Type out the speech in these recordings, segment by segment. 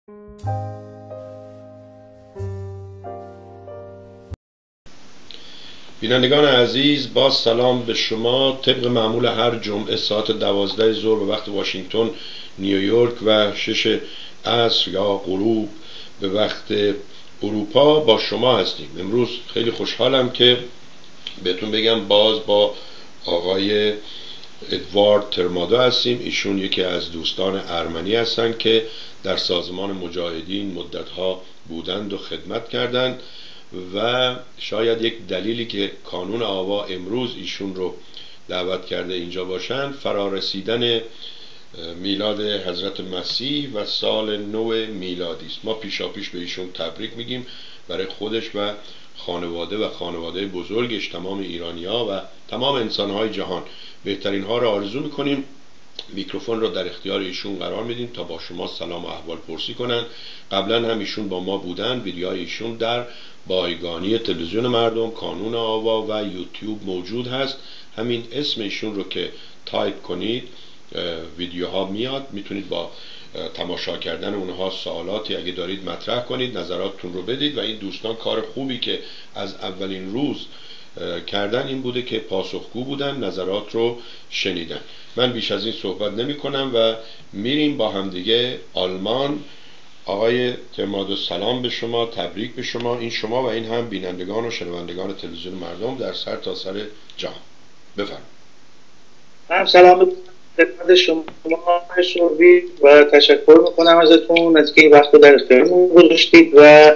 بینندگان عزیز، با سلام به شما. طبق معمول هر جمعه ساعت 12 ظهر به وقت واشنگتن، نیویورک و 6 عصر یا غروب به وقت اروپا با شما هستیم. امروز خیلی خوشحالم که بهتون بگم باز با آقای ادوارد ترمادا هستیم. ایشون یکی از دوستان ارمنی هستند که در سازمان مجاهدین مدتها بودند و خدمت کردند و شاید یک دلیلی که کانون آوا امروز ایشون رو دعوت کرده اینجا باشن فرارسیدن میلاد حضرت مسیح و سال نو میلادی است. ما پیشاپیش به ایشون تبریک میگیم برای خودش و خانواده بزرگش، تمام ایرانی‌ها و تمام انسان‌های جهان. بهترین ها را آرزو میکنیم. میکروفون را در اختیار ایشون قرار میدیم تا با شما سلام و احوال پرسی کنن. قبلا هم ایشون با ما بودن. ویدیوهای ایشون در بایگانی تلویزیون مردم، کانون آوا و یوتیوب موجود هست. همین اسم ایشون رو که تایپ کنید ویدیوها میاد. میتونید با تماشا کردن اونها سوالاتی اگه دارید مطرح کنید، نظراتتون رو بدید و این دوستان کار خوبی که از اولین روز کردن این بوده که پاسخگو بودن، نظرات رو شنیدن. من بیش از این صحبت نمی کنم و میریم با همدیگه آلمان. آقای ترمادا سلام به شما، تبریک به شما، این شما و این هم بینندگان و شنوندگان تلویزیون مردم در سر تا سر جهان. بفرمایید. هم سلام خدمت شما شروعی و تشکر میکنم ازتون از که این وقت رو در اختیارمون گذاشتید و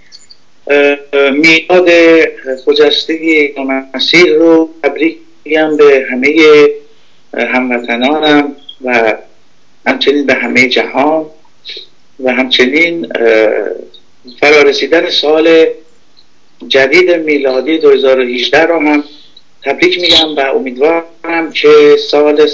میلاد خجسته مسیح رو تبریک میگم به همه هموطنانم و همچنین به همه جهان و همچنین فرارسیدن سال جدید میلادی 2018 رو هم تبریک میگم و امیدوارم که سال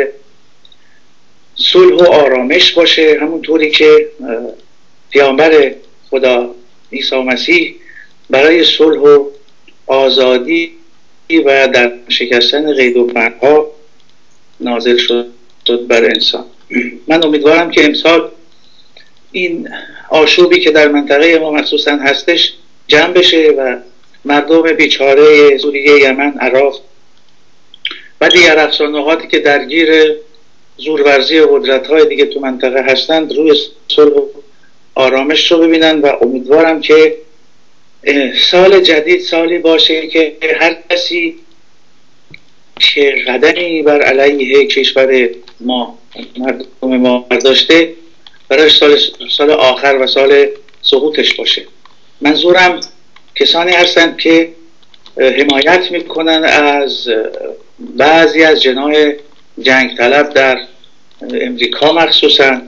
صلح و آرامش باشه، همونطوری که پیامبر خدا عیسی مسیح برای صلح و آزادی و در شکستن قید و بندها نازل شد بر انسان. من امیدوارم که امسال این آشوبی که در منطقه ما مخصوصا هستش جمع بشه و مردم بیچاره سوریه، یمن، عراق و دیگر افسانه‌هایی که درگیر زورورزی و قدرت‌های دیگه تو منطقه هستند روی صلح و آرامش رو ببینن و امیدوارم که سال جدید سالی باشه که هر کسی که قدمی بر علیه کشور ما، مردم ما برداشته برای سال آخر و سال سقوطش باشه. منظورم کسانی هستند که حمایت میکنن از بعضی از جناح جنگ طلب در امریکا، مخصوصا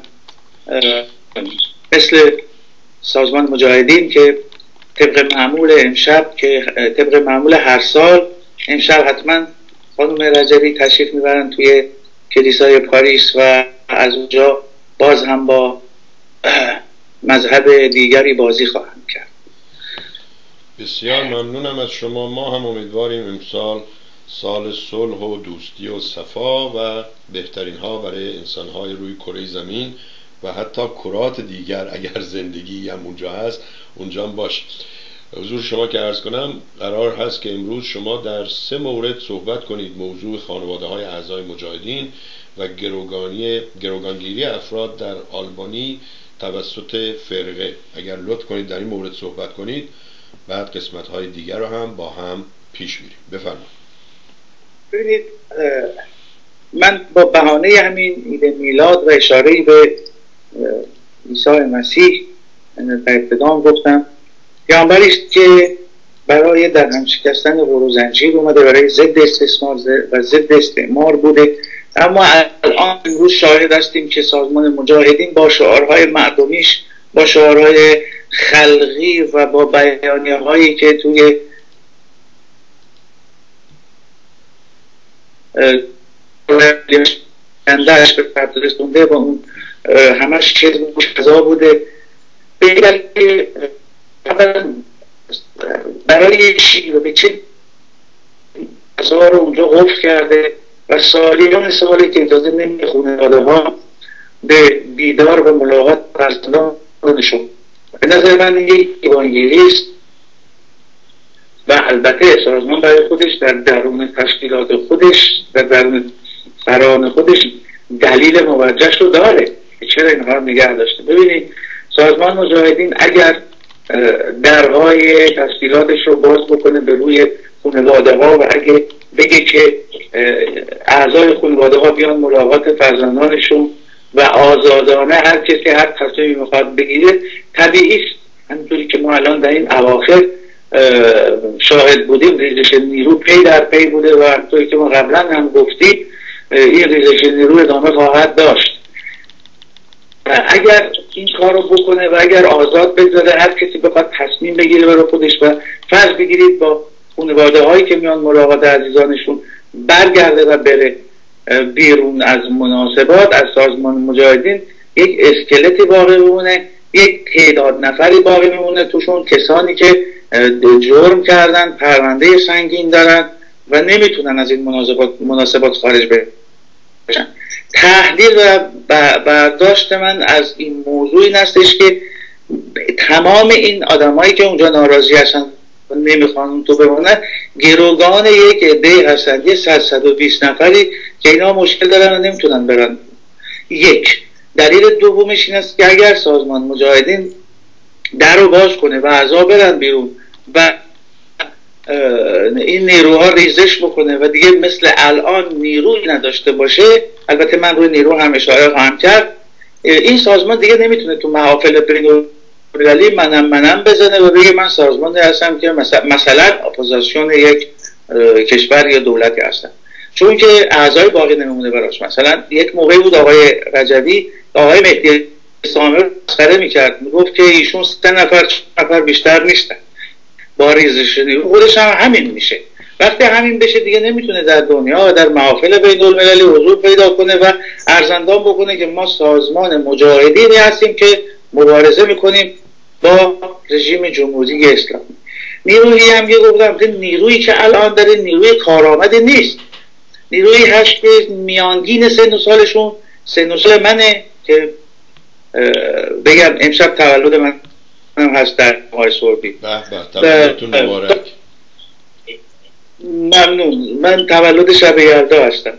مثل سازمان مجاهدین که طبق معمول هر سال امشب حتما خانم رجبی تشریف میبرن توی کلیسای پاریس و از اونجا باز هم با مذهب دیگری بازی خواهند کرد. بسیار ممنونم از شما. ما هم امیدواریم امسال سال صلح و دوستی و صفا و بهترین ها برای انسان های روی کره زمین و حتی کرات دیگر اگر زندگی هم اونجا هست اونجا هم باشه. حضور شما که عرض کنم قرار هست که امروز شما در 3 مورد صحبت کنید. موضوع خانواده های اعضای مجاهدین و گروگانگیری افراد در آلبانی توسط فرقه. اگر لطف کنید در این مورد صحبت کنید، بعد قسمت های دیگر رو هم با هم پیش میریم. بفرمایید. ببینید، من با بهانه همین عید میلاد و اشاره‌ای به عیسی مسیح در ابتدا گفتم پیامبری است که برای در هم شکستن غر و زنجیر اومده، برای ضد استثمار و ضد استعمار بوده. اما الان امروز شاهد هستیم که سازمان مجاهدین با شعارهای مردمیش، با شعارهای خلقی و با بیانیه هایی که توی اندهش به پردرستونده با اون همش کذب و شزا بوده، بگر که برای چی و به چه هزار اونجا قفل کرده و سالیان سالی که اجازه نمیده خانواده ها به دیدار و ملاقات فرزندان عزیزانشون. به نظر من این یک ایوانگلیست و البته سازمان برای خودش در درون تشکیلات خودش در درون سران خودش دلیل موجهش رو داره که چرا اینها رو نگه داشته. ببینید سازمان مجاهدین اگر درهای تشکیلاتش رو باز بکنه به روی خانواده ها و اگه بگه که اعضای خانواده ها بیان ملاقات فرزندانشون و آزادانه هر کسی هر تصمیمی میخواد بگیره، طبیعی است. همونطوری که ما الان در این اواخر شاهد بودیم ریزش نیرو پی در پی بوده و همونطوری که ما قبلا هم گفتیم این ریزش نیرو ادامه خواهد داشت. اگر این کار رو بکنه و اگر آزاد بذاره هر کسی بخواد تصمیم بگیره برای خودش و فرض بگیرید با خانواده هایی که میان ملاقات عزیزانشون برگرده و بره بیرون از مناسبات از سازمان مجاهدین، یک اسکلتی باقی بمونه، یک تعداد نفری باقی میمونه توشون کسانی که جرم کردن، پرونده سنگین دارن و نمیتونن از این مناسبات خارج بشن. تحلیل و برداشت من از این موضوع این هستش که تمام این آدمایی که اونجا ناراضی هستن و نمیخوان اون تو بمونن گروگان یک عده هستن، یه 120 نفری که اینا مشکل دارن و نمیتونن برن. یک دلیل دومش این است که اگر سازمان مجاهدین در رو باز کنه و اعضا برن بیرون و این نیروها ریزش بکنه و دیگه مثل الان نیروی نداشته باشه، البته من روی نیرو هم اشاره خواهم کرد، این سازمان دیگه نمیتونه تو محافل بین‌المللی منم بزنه و بگه من سازمانی هستم که مثلا اپوزیسیون یک کشور یا دولتی هستم، چون که اعضای باقی نمیمونه براش. مثلا یک موقعی بود آقای رجوی آقای مهدی سامر مسخره میکرد، میگفت که ایشون 3 نفر بیشتر نیستن، با ریزش نیرو خودش هم همین میشه. وقتی همین بشه دیگه نمیتونه در دنیا در محافل بین‌المللی حضور پیدا کنه و ارزندان بکنه که ما سازمان مجاهدینی هستیم که مبارزه میکنیم با رژیم جمهوری اسلامی. نیرویی هم یه گفتم نیرویی که الان داره نیروی کارآمد نیست، نیرویی هست که میانگین سن و سالشون سن و سال منه که بگم امشب تولد من هست در ماه سربی. تولدتون مبارک. ممنون. من تولد شب یلدا هستم.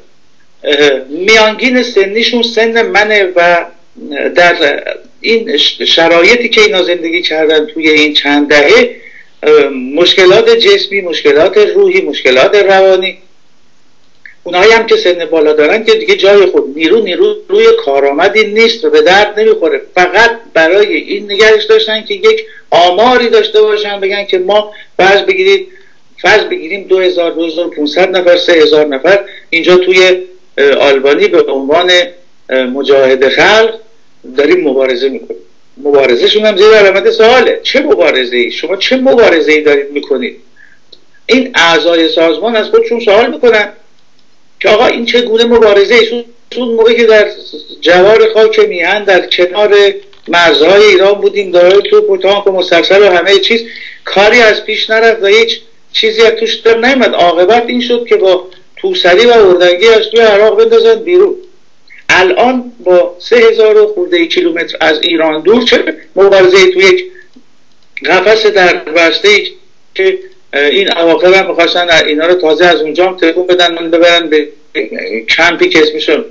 میانگین سنیشون سن منه و در این شرایطی که اینا زندگی کردن توی این چند دهه، مشکلات جسمی، مشکلات روحی، مشکلات روانی، اونایی هم که سن بالا دارن که دیگه جای خود نیروی کارآمدی نیست و به درد نمیخوره. فقط برای این نگهش داشتن که یک آماری داشته باشن، بگن که ما فرض بگیریم 2000 2500 نفر 3000 نفر اینجا توی آلبانی به عنوان مجاهد خلق داریم مبارزه میکنیم. مبارزهشون هم زیر علامت سواله. چه مبارزه‌ای؟ شما چه مبارزه‌ای دارید میکنید؟ این اعضای سازمان از خودشون سوال میکنن که آقا این چگونه مبارزه‌ای؟ اون موقعی که در جوار خاک میهن در کنار مرزهای ایران بودیم، دارای توپ و تانک و مسلسل و همه چیز، کاری از پیش نرفت و هیچ چیزی از توش در نیامد. عاقبت این شد که با توسری و اردنگی از توی عراق بندازن بیرون. الان با 3000 خورده کیلومتر از ایران دور چه مبارزه‌ای تو یک قفس در بسته‌ای که این اواخر هم می‌خواستن اینا رو تازه از اونجا هم تلفن بدن من ببرن به کمپی که اسمشون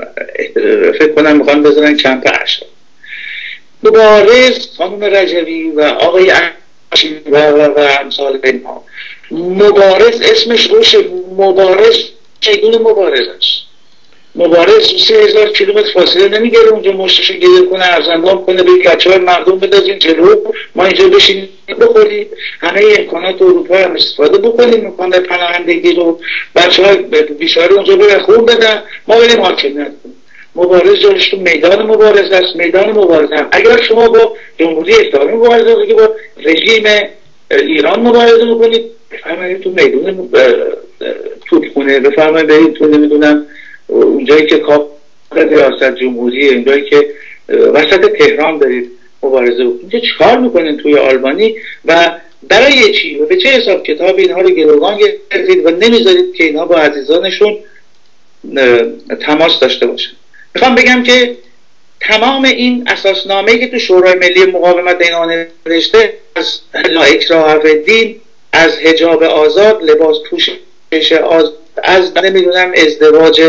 فکر کنم میخوان بزنن کمپ اشرا. مبارز خانم رجوی و آقای و امثال اینها، مبارز اسمش روشه. مبارز چگونه مبارز است؟ مبارز 3000 کیلومتر فاصله نمیگیره اونجا مشتشو گیر کنه، ارزندان کنه، به بچه‌های مردم بدازین جلو، ما اینجا بشینیم بخوریم، همه امکانات اروپا هم استفاده بکنیم، امکان پناهندگی رو بچه‌های بیچاره اونجا برن خون بدن، ما بریم حاکمیت کنیم. مبارز جاش تو میدان مبارزه است. میدان مبارزه هم اگر شما با جمهوری اسلامی مبارزه کنید، با رژیم ایران مبارزه میکنید، بفرمایید تو میدان توپخونه، بفرمایید برید تو نمیدونم اونجایی که کاخ ریاست جمهوری، اونجایی که وسط تهران دارید مبارزه بکنید. اینجا چیکار میکنین توی آلبانی و برای چی و به چه حساب کتاب اینها رو گروگان گرفتید و نمیذارید که اینها با عزیزانشون تماس داشته باشن؟ میخوام بگم که تمام این اساسنامه‌ای که تو شورای ملی مقاومت اینا نوشته، از لا اکراه فی الدین، از حجاب آزاد، لباس پوشش آزاد، از نمیدونم ازدواج،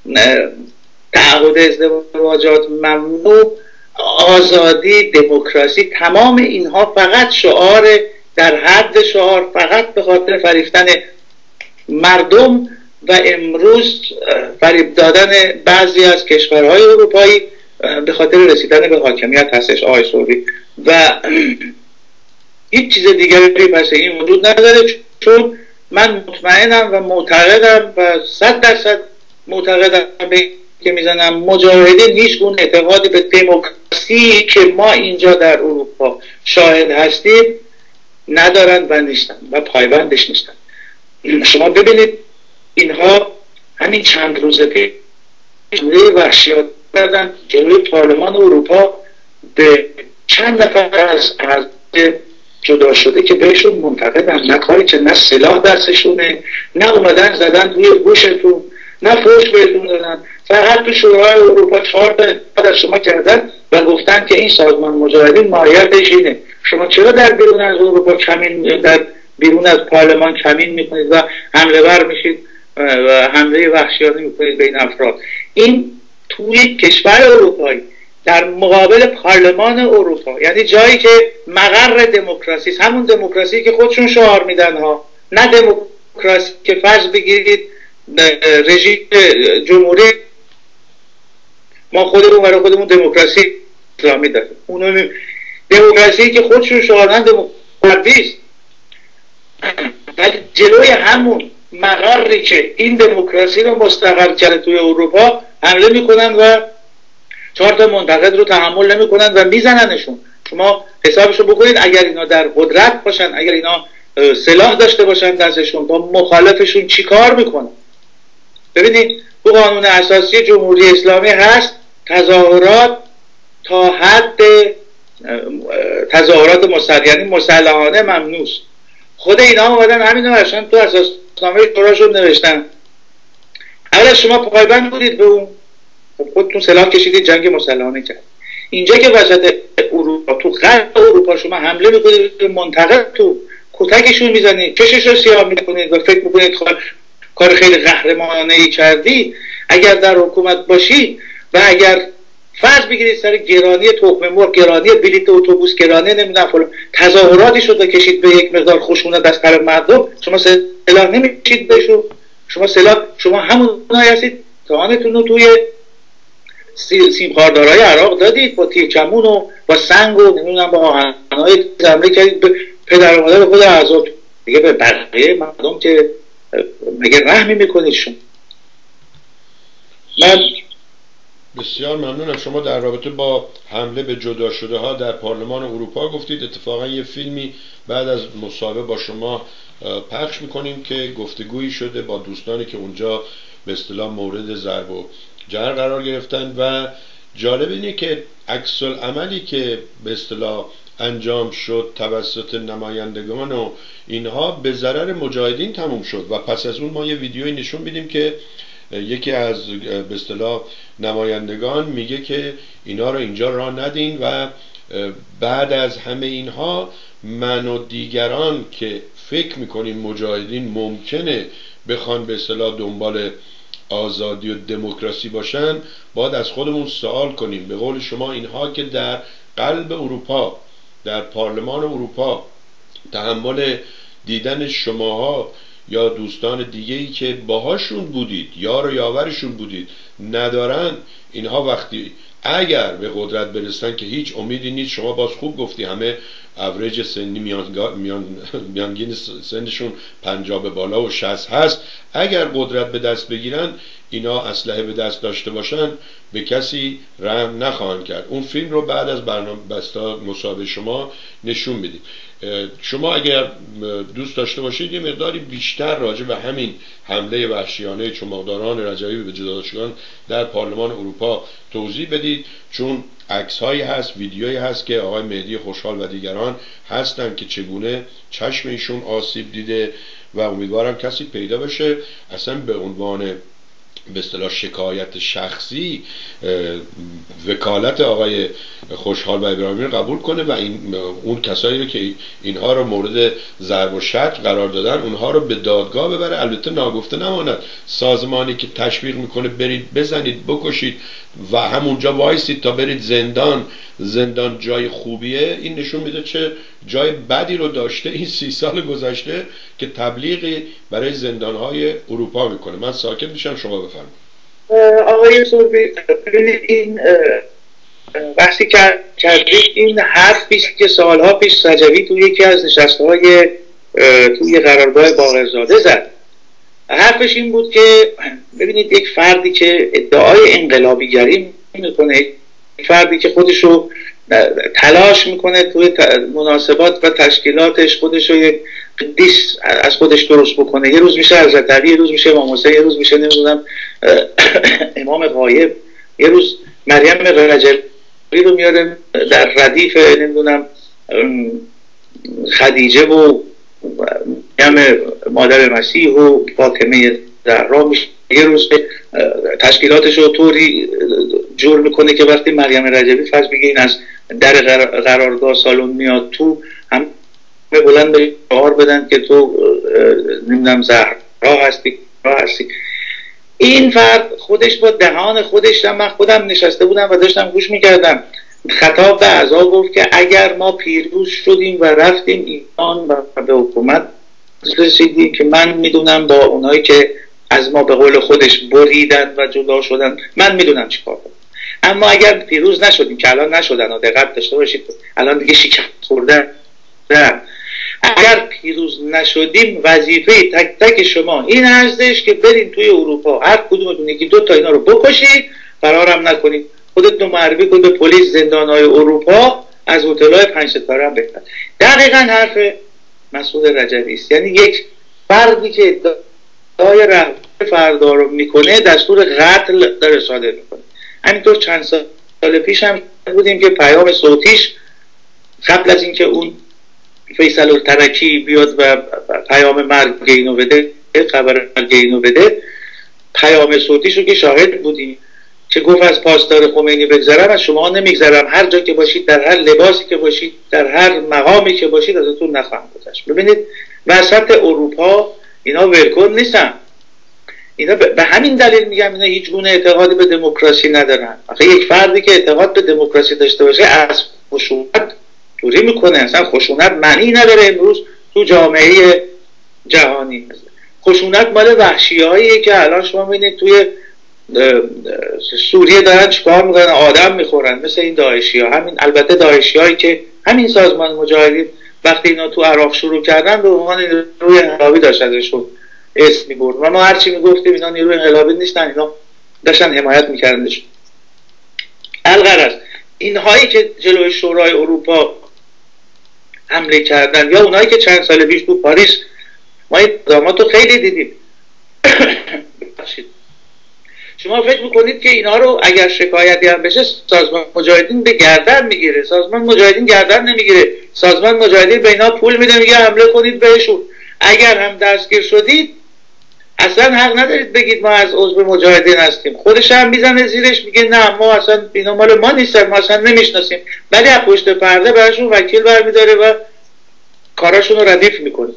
تعهد ازدواجات ممنوع، آزادی، دموکراسی، تمام اینها فقط شعار در حد شعار، فقط به خاطر فریفتن مردم و امروز فریب دادن بعضی از کشورهای اروپایی به خاطر رسیدن به حاکمیت هستش آقای سوری و هیچ چیز دیگری پس این وجود نداره. چون من مطمئنم و معتقدم و 100% معتقدم به که میزنم مجاهدین هیچ گونه اعتقادی به دموکراسی که ما اینجا در اروپا شاهد هستیم ندارن و نیستن و پایبندش نیستن. شما ببینید اینها همین چند روز پیش وحشیات کردن جلوی پارلمان اروپا به چند نفر از جدا شده که بهشون منتقدن، نه کاری که نه سلاح دستشونه، نه اومدن زدن روی گوشتون، نه فوش بهتون دادن، فقط تو شورای اروپا 4 تا از شما کردن و گفتن که این سازمان مجاهدین ماهیتش اینه. شما چرا در بیرون از اروپا کمین، در بیرون از پارلمان کمین میکنید و حمله ور میشید و حمله وحشیانه میکنید به این افراد؟ این توی کشور اروپایی در مقابل پارلمان اروپا، یعنی جایی که مقر دموکراسی است، همون دموکراسی که خودشون شعار میدن ها، نه دموکراسی که فرض بگیرید رژیم جمهوری ما خودمون برای خودمون دموکراسی اسلامی داریم، اونم دموکراسی که خودشون شعار میدن دموکراسی است، ولی جلوی همون مقری که این دموکراسی رو مستقر کرده توی اروپا حمله میکنن و 4 تا منتقد رو تحمل نمیکنن و میزننشون. شما حسابشو بکنید اگر اینا در قدرت باشن، اگر اینا سلاح داشته باشن دستشون، با مخالفشون چی کار میکنن؟ ببینید تو قانون اساسی جمهوری اسلامی هست تظاهرات تا حد تظاهرات یعنی مسلحانه ممنوع. خود اینا اومدن همینو عشان تو اساسنامه شوراشون نوشتن. اگر شما پایبند بودید به اون، خودتون سلاح کشیدید جنگ مسلحانه کرد. اینجا که وسط اروپا، تو غرب اروپا شما حمله میکنید به منتقد، تو کتکشون میزنید، چشش رو سیاه میکنید و فکر میکنید کار خیلی قهرمانانه‌ای کردید. اگر در حکومت باشید و اگر فرض بگیرید سر گرانی تخم مرغ، گرانی بلیط اتوبوس، گرانی نمیدونم فلان تظاهراتی شد و کشید به یک مقدار خشونت از طرف مردم، شما سلاح نمیکشید بهشون. شما همونایی هستید توانتون رو توی سیمخاردارهای عراق دادید، با تیرکمون و با سنگ و نمیدونم با آهنهای حمله کردید به پدر و مادر خود اعضا. دیگه به بقیه مردم که مگه رحمی میکنید شما؟ من بسیار ممنونم. شما در رابطه با حمله به جدا شده ها در پارلمان اروپا گفتید. اتفاقا یه فیلمی بعد از مصاحبه با شما پخش میکنیم که گفتگویی شده با دوستانی که اونجا به اصطلاح مورد ضرب و جرح قرار گرفتن و جالب اینه که عکس العملی که به اصطلاح انجام شد توسط نمایندگان و اینها به ضرر مجاهدین تموم شد و پس از اون ما یه ویدیویی نشون میدیم که یکی از به اصطلاح نمایندگان میگه که اینا رو اینجا راه ندین و بعد از همه اینها من و دیگران که فکر میکنیم مجاهدین ممکنه بخوان به اصطلاح دنبال آزادی و دموکراسی باشن، باید از خودمون سوال کنیم. به قول شما اینها که در قلب اروپا، در پارلمان اروپا تحمل دیدن شماها یا دوستان دیگه‌ای که باهاشون بودید، یار و یاورشون بودید ندارن، اینها وقتی اگر به قدرت برسن که هیچ امیدی نیست. شما باز خوب گفتی همه اوریج سنی میانگین سنشون 50 به بالا و 60 هست. اگر قدرت به دست بگیرن، اینا اسلحه به دست داشته باشن، به کسی رحم نخواهند کرد. اون فیلم رو بعد از برنامه بستا مصاحبه شما نشون میدیم. شما اگر دوست داشته باشید یه مقداری بیشتر راجع به همین حمله وحشیانه چماقداران رجایی به جداشگان در پارلمان اروپا توضیح بدید، چون عکس هایی هست، ویدیویی هست که آقای مهدی خوشحال و دیگران هستن که چگونه چشم ایشون آسیب دیده و امیدوارم کسی پیدا بشه اصلا به عنوان به اصطلاح شکایت شخصی وکالت آقای خوشحال و ابراهیمی رو قبول کنه و اون کسایی رو که اینها رو مورد ضرب و شتم قرار دادن اونها رو به دادگاه ببره. البته ناگفته نماند سازمانی که تشویق میکنه برید بزنید بکشید و همونجا وایسید تا برید زندان جای خوبیه، این نشون میده چه جای بدی رو داشته این 30 سال گذشته که تبلیغی برای زندانهای اروپا میکنه. من ساکت میشم، شما بفرمایید. آقای سربی، ببینید این بحثی کردید این حرفیست که سالها پیش رجوی توی یکی از نشستهای توی قرارگاه باقرزاده زد. حرفش این بود که ببینید یک فردی که ادعای انقلابیگری میکنه، یک فردی که خودشو تلاش میکنه توی مناسبات و تشکیلاتش خودشو یک قدیس از خودش درست بکنه، یه روز میشه حضرت علی، یه روز میشه امام حسین، یه روز میشه نمیدونم امام غایب، یه روز مریم رجبی رو میاره در ردیف نمیدونم خدیجه و مریم مادر مسیح و فاطمه زهرا میشه، یه روز تشکیلاتش رو طوری جور میکنه که وقتی مریم رجبی فرض بگه این از در قرارگاه سالن میاد تو هم بلند به شعار بدن که تو نمیدونم زهرا هستی. این فرد خودش با دهان خودش، من خودم نشسته بودم و داشتم گوش میکردم، خطاب به اعضا گفت که اگر ما پیروز شدیم و رفتیم ایران و به حکومت رسیدیم که من میدونم با اونایی که از ما به قول خودش بریدن و جدا شدن من میدونم چی کار کنم، اما اگر پیروز نشدیم که الان نشدن و دقت داشته باشید الان دیگه شکست خوردن، اگر پیروز نشدیم وظیفه تک تک شما این هستش که برین توی اروپا هر کدومتون یکی 2 تا اینا رو بکشید، فرارم نکنید، خودتون معرفی کنید به پلیس زندان‌های اروپا، از هتل‌های 5 ستاره هم بهتر. دقیقاً حرف مسعود رجبی است. یعنی یک فردی که ادعای رهبری فردا رو میکنه دستور قتل داره صادر میکنه. همینطور چند سال پیش هم بودیم که پیام صوتیش قبل از اینکه اون فیصل الترکی بیاد و پیام مرگ اینو بده، خبر مرگ اینو بده، پیام صوتیش رو که شاهد بودیم که گفت از پاسدار خمینی بگذرم از شما نمیگذرم، هر جا که باشید، در هر لباسی که باشید، در هر مقامی که باشید ازتون نخواهم گذشت. ببینید وسط اروپا اینا ولکن نیستن، اینا به همین دلیل میگم اینا هیچ گونه اعتقادی به دموکراسی ندارن. آخه یک فردی که اعتقاد به دموکراسی داشته باشه از خشونت دوری میکنه، اصلا خشونت معنی نداره امروز تو جامعه جهانی. خشونت مال وحشیاییه که الان شما ببینید توی سوریه دارن چیکار میکنن، آدم میخورن مثل این داعشی ها. همین البته داعشی هایی که همین سازمان مجاهدین وقتی اینا تو عراق شروع کردن به عنوان نیروی انقلابی داشت ازشون اسم میبرد و ما هرچی میگفتیم اینا نیروی انقلابی نیستن، اینا داشتن حمایت میکردنشون. الغرض اینهایی که جلوی شورای اروپا حمله کردن یا اونهایی که چند سال پیش تو پاریس ما این اقدامات رو خیلی دیدیم شما فکر میکنید که اینا رو اگر شکایتی هم بشه سازمان مجاهدین به گردن میگیره؟ سازمان مجاهدین گردن نمیگیره، سازمان مجاهدین به اینا پول میده، میگه حمله کنید بهشون. اگر هم دستگیر شدید اصلا حق ندارید بگید ما از عضو مجاهدین هستیم، خودش هم میزنه زیرش میگه نه ما اصلا اینا مال ما نیستن، ما اصلا نمیشناسیم، ولی از پشت پرده براشون وکیل برمیداره و کاراشون رو ردیف میکنه.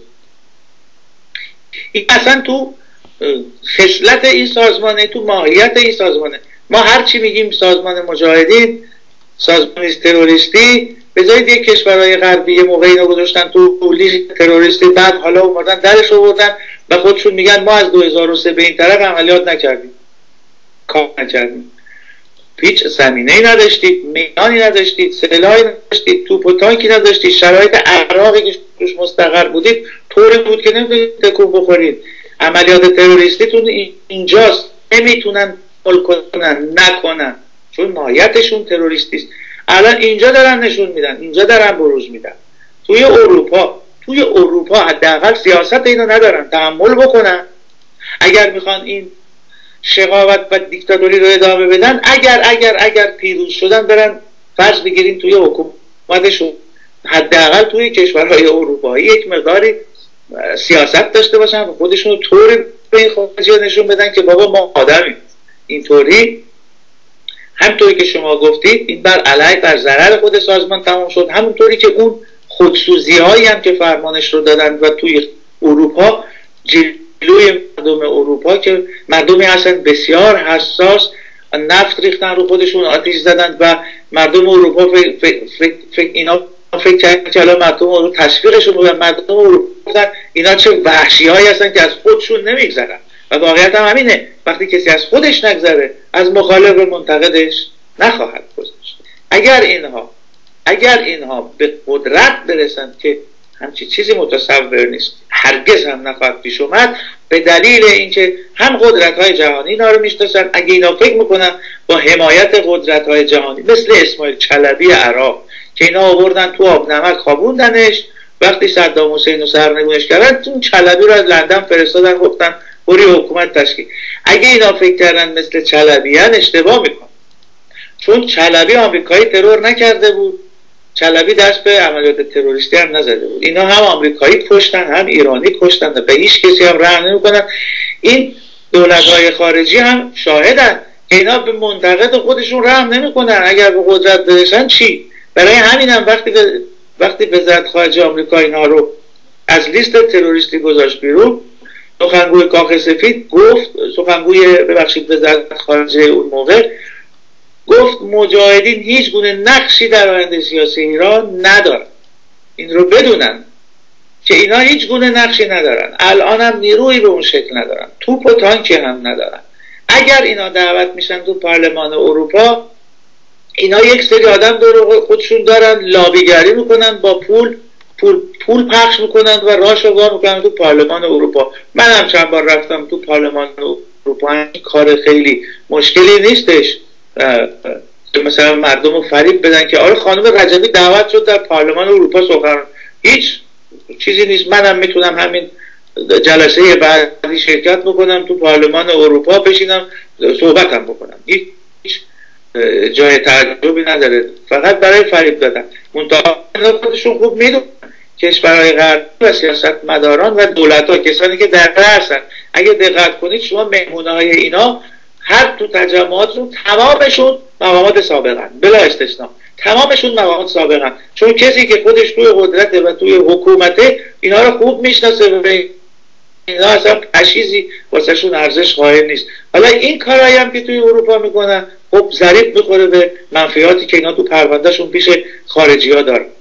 این اصلا تو خصلت این سازمانه، تو ماهیت این سازمانه. ما هرچی میگیم سازمان مجاهدین سازمان تروریستی، بذارید یک کشورهای غربی یه موقعی اینو گذاشتن تو لیست تروریستی، بعد حالا اومدن درش آوردن و خودشون میگن ما از 2003 به این طرف عملیات نکردیم، کار نکردیم، هیچ زمینه‌ای نداشتید، میدانی نداشتید، سلاحی نداشتید، توپ و تانکی نداشتید، شرایط عراقی که توش مستقر بودید طوری بود که نمیتونید تکون بخورید. عملیات تروریستیتون اینجاست، نمیتونن حل کنن نکنن چون ماهیتشون تروریستی است. الان اینجا دارن نشون میدن، اینجا دارن بروز میدن. توی اروپا حداقل سیاست اینو ندارن، تحمل بکنن. اگر میخوان این شقاوت و دیکتاتوری رو ادامه بدن، اگر پیروز شدن برن فرض بگیریم توی حکومتشون، حداقل توی کشورهای اروپایی یک مقداری سیاست داشته باشن و خودشون رو طوری به این خارجی نشون بدن که بابا ما آدمیم. اینطوری همطوری که شما گفتید این بر علیه بر ضرر خود سازمان تمام شد، همونطوری که اون خودسوزی هایی هم که فرمانش رو دادن و توی اروپا جلوی مردم اروپا که مردمی هستن بسیار حساس، نفت ریختن رو خودشون، آتش زدن و مردم اروپا اینا فکر کردن که الان مردم اروپا تشویقشون بودن، مردم اروپا بودن اینا چه وحشی هایی هستن که از خودشون نمیگذرن و واقعیت هم همینه. وقتی کسی از خودش نگذره از مخالف منتقدش نخواهد گذشت. اگر اینها به قدرت برسند که همچی چیزی متصور نیست، هرگز هم نخواهد پیش اومد، به دلیل اینکه هم قدرت‌های جهانی اینا رو میشناسن. اگه اینا فکر میکنن با حمایت قدرت‌های جهانی مثل اسماعیل چلبی عراق که اینا آوردن تو آب نمک خوابوندنش، وقتی صدام حسین رو سرنگونش کردن اون چلبی رو از لندن فرستادن گفتن بری حکومت تشکیل. اگه اینا فکر کردن مثل چلبیان اشتباه میکنن، چون چلبی آمریکایی ترور نکرده بود، چلبی دست به عملیات تروریستی هم نزده بود. اینا هم آمریکایی کشتن هم ایرانی کشتن و به هیچ کسی هم رحم نمیکنن. این دولت‌های خارجی هم شاهدن که اینا به منتقد خودشون رحم نمیکنن. اگر به قدرت برسن چی؟ برای همین هم وقتی وزارت خارجه آمریکا اینا رو از لیست تروریستی گذاشت بیرون، سخنگوی کاخ سفید گفت، وزارت خارجه اون موقع گفت مجاهدین هیچ گونه نقشی در آینده سیاسی ایران ندارن. این رو بدونن که اینا هیچ گونه نقشی ندارن، الان هم نیرویی به اون شکل ندارن، توپ و تانکی هم ندارن. اگر اینا دعوت میشن تو پارلمان اروپا، اینا یک سری آدم دور خودشون دارن، لابیگری میکنن، با پول پخش میکنن و راهشو وا میکنن تو پارلمان اروپا. منم چند بار رفتم تو پارلمان اروپا، این کار خیلی مشکلی نیستش. مثلا مردم رو فریب بدن که آره خانم رجبی دعوت شد در پارلمان اروپا سخن، هیچ چیزی نیست، منم میتونم همین جلسه بعدی شرکت بکنم تو پارلمان اروپا، بشینم صحبتم بکنم، هیچ جای تعجبی نداره، فقط برای فریب دادن. منتها خودشون خوب میدونن کشورهای غربی و سیاستمداران و دولت‌ها، کسانی که در هستن، اگه دقت کنید شما مهمونه‌های اینا هر تو تجمعاتشون تمامشون مقامات سابقن، بلا استثناء تمامشون مقامات سابقن، چون کسی که خودش توی قدرته و توی حکومته اینا رو خوب میشناسه و اینا اصلا چیزی واسه شون ارزش قائل نیست. حالا این کارهایی هم که توی اروپا میکنن خب ضریب میخوره به منفیاتی که اینا تو پروندهشون پیش خارجی ها دارن.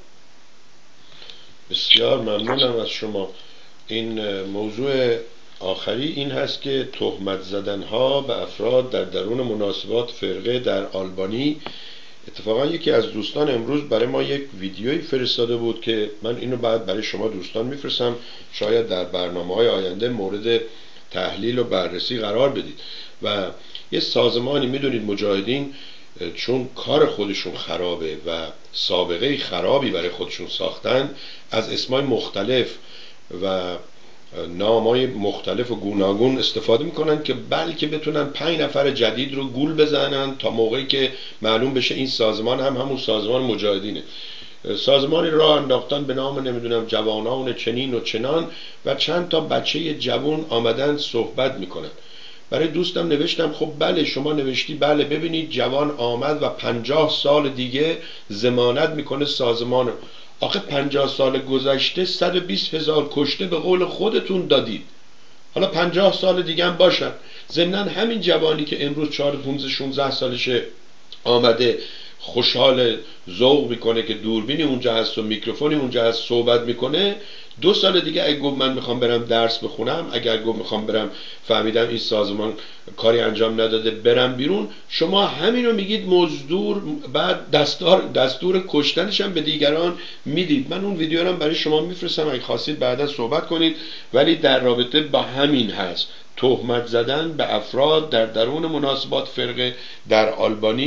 بسیار ممنونم از شما. این موضوع آخری این هست که تهمت زدنها به افراد در درون مناسبات فرقه در آلبانی. اتفاقا یکی از دوستان امروز برای ما یک ویدیویی فرستاده بود که من اینو بعد برای شما دوستان میفرستم، شاید در برنامه‌های آینده مورد تحلیل و بررسی قرار بدید. و یه سازمانی، میدونید مجاهدین چون کار خودشون خرابه و سابقه خرابی برای خودشون ساختن، از اسمای مختلف و نامای مختلف و گوناگون استفاده میکنن که بلکه بتونن 5 نفر جدید رو گول بزنن تا موقعی که معلوم بشه این سازمان هم همون سازمان مجاهدینه. سازمانی راه انداختن به نام نمیدونم جوانان چنین و چنان و چند تا بچه جوان آمدن صحبت میکنن. برای دوستم نوشتم خب بله شما نوشتی، بله ببینید جوان آمد و 50 سال دیگه ضمانت میکنه سازمان. آخه 50 سال گذشته 120,000 کشته به قول خودتون دادید، حالا 50 سال دیگه هم باشن. ضمناً همین جوانی که امروز 4 15 16 سالشه آمده خوشحال ذوق میکنه که دوربینی اونجا هست و میکروفونی اونجا هست صحبت میکنه، 2 سال دیگه اگه گفت من میخوام برم درس بخونم، اگر گفت میخوام برم، فهمیدم این سازمان کاری انجام نداده برم بیرون، شما همینو میگید مزدور، بعد دستور کشتنش هم به دیگران میدید. من اون ویدیو رو برای شما میفرستم اگه خواستید بعدا صحبت کنید. ولی در رابطه با همین هست، تهمت زدن به افراد در درون مناسبات فرقه در آلبانی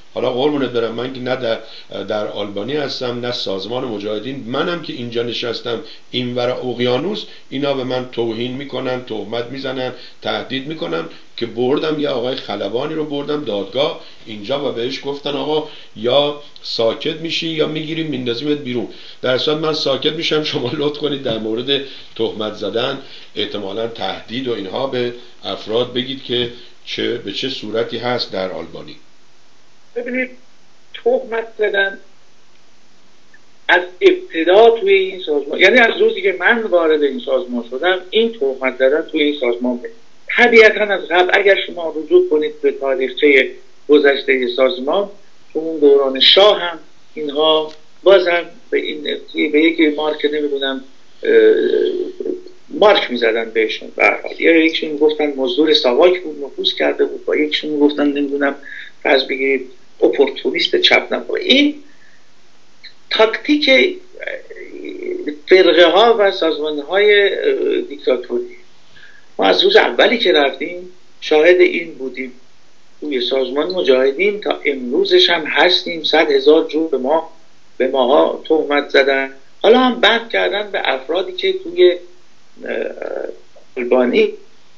حالا قربونت برم، من که نه در آلبانی هستم نه سازمان مجاهدین، منم که اینجا نشستم اینور اقیانوس، اینا به من توهین میکنن، تهمت میزنن، تهدید میکنن که بردم یه آقای خلبانی رو بردم دادگاه اینجا و بهش گفتن آقا یا ساکت میشی یا میگیریم میندازیمت بیرون. در اصل من ساکت میشم، شما لطف کنید در مورد تهمت زدن، احتمالاً تهدید و اینها به افراد بگید که به چه صورتی هست در آلبانی. ببینید، تهمت زدن از ابتدا توی این سازمان، یعنی از روزی که من وارد این سازمان شدم، این تهمت زدن توی این سازمان بود. طبیعتا از قبل اگر شما رجوع کنید به تاریخچه گذشته سازمان، تو اون دوران شاه هم اینها بازم به یک مارک نمیدونم مارک میزدن بهشون، یا یکشون گفتن مزدور ساواک بود نفوذ کرده بود، با یکشون گفتن نمیدونم فرض بگیرید اپورتونیست چپ نما. این تاکتیک فرقه ها و سازمان های دیکتاتوری. ما از روز اولی که رفتیم شاهد این بودیم، توی سازمان مجاهدین تا امروزش هم هستیم. 100,000 جور به ماها تهمت زدن، حالا هم بند کردن به افرادی که توی آلبانی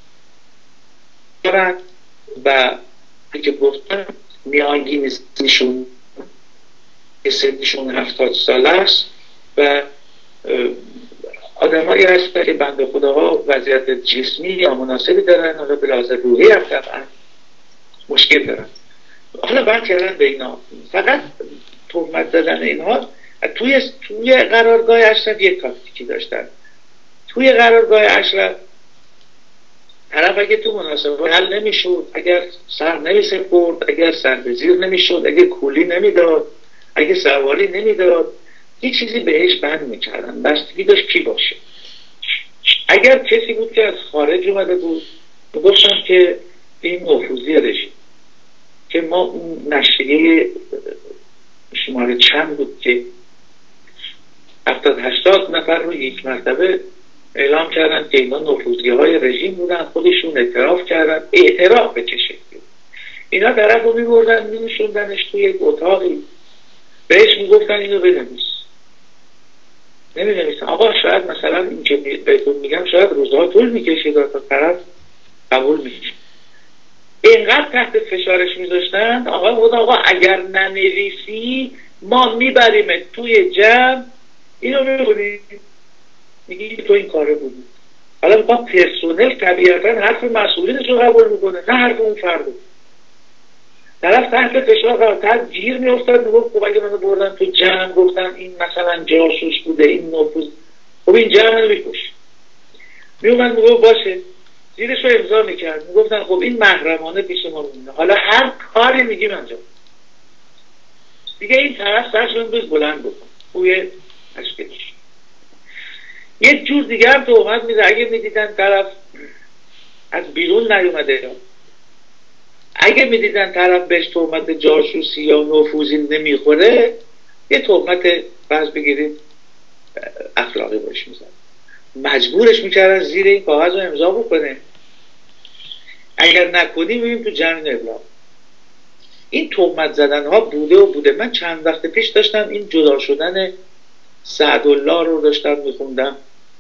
دارن و که گفتن میانگین سنشون 70 ساله است و آدمایی هستن که بنده خداها وضعیت جسمی یا مناسبی دارن، حالا به لحاظ روحی هم طبعا مشکل دارن. حالا بند کردن به اینا، فقط تهمت زدن اینها توی قرارگاه اشرف یک تاکتیکی داشتن. توی قرارگاه اشرف طرف اگه تو مناسبات حل نمیشد، اگر سر نمیسپرد، اگر سر به زیر نمیشد، اگه کولی نمیداد، اگه سواری نمیداد، هیچ چیزی بهش بند میکردن، بستگی داشت کی باشه. اگر کسی بود که از خارج اومده بود گفتم که این نفوذی رژیم که ما اون نشریه شماره چند بود که 70-80 نفر رو یک مرتبه اعلام کردن که اینا نفوذی های رژیم بودن، خودشون اعتراف کردن. اعتراف به چه شکلی؟ اینا طرف رو میبردن میشوندنش توی یک اتاقی، بهش میگفتن اینو بنویس، نمی‌نویسن. آقا شاید مثلا این که بهتون میگم شاید روزها طول میکشید تا طرف قبول میشه. اینقدر تحت فشارش میذاشتن آقا اگر ننویسی ما میبریمت توی جمع، اینو میبونی میگی تو این کاره بودی. حالا با پرسونل طبیعتا حرف مسئولینش رو قبول میکنه، نه حرف اون فرد. طرف تحت فشار قرار گیر میافتاد، میگفت خب اگه منو بردن تو جمع گفتن این مثلا جاسوس بوده، این نفوذ، خب این جمع منو بکش. میومد میگفت باشه، زیرش رو امضا میکرد، میگفتن خب این محرمانه پیش ما میمونه، حالا هر کاری میگیم انجام. دیگه این طرف سرش رو بلند بکن توی اشکلش. یک جور دیگه هم تهمت میده، اگه میدیدن طرف از بیرون نیومده، اگه میدیدن طرف بهش تهمت جاسوسی یا نفوذی نمیخوره، یه تهمت فرض بگیرید اخلاقی باش میزن، مجبورش میکردن زیر این کاغذ رو امضا بکنه، اگر نکنی میبینیم تو جمعین ابلاغ. این تهمت زدن ها بوده. من چند وقت پیش داشتم این جدا شدن سعدالله رو داشتم میخوندم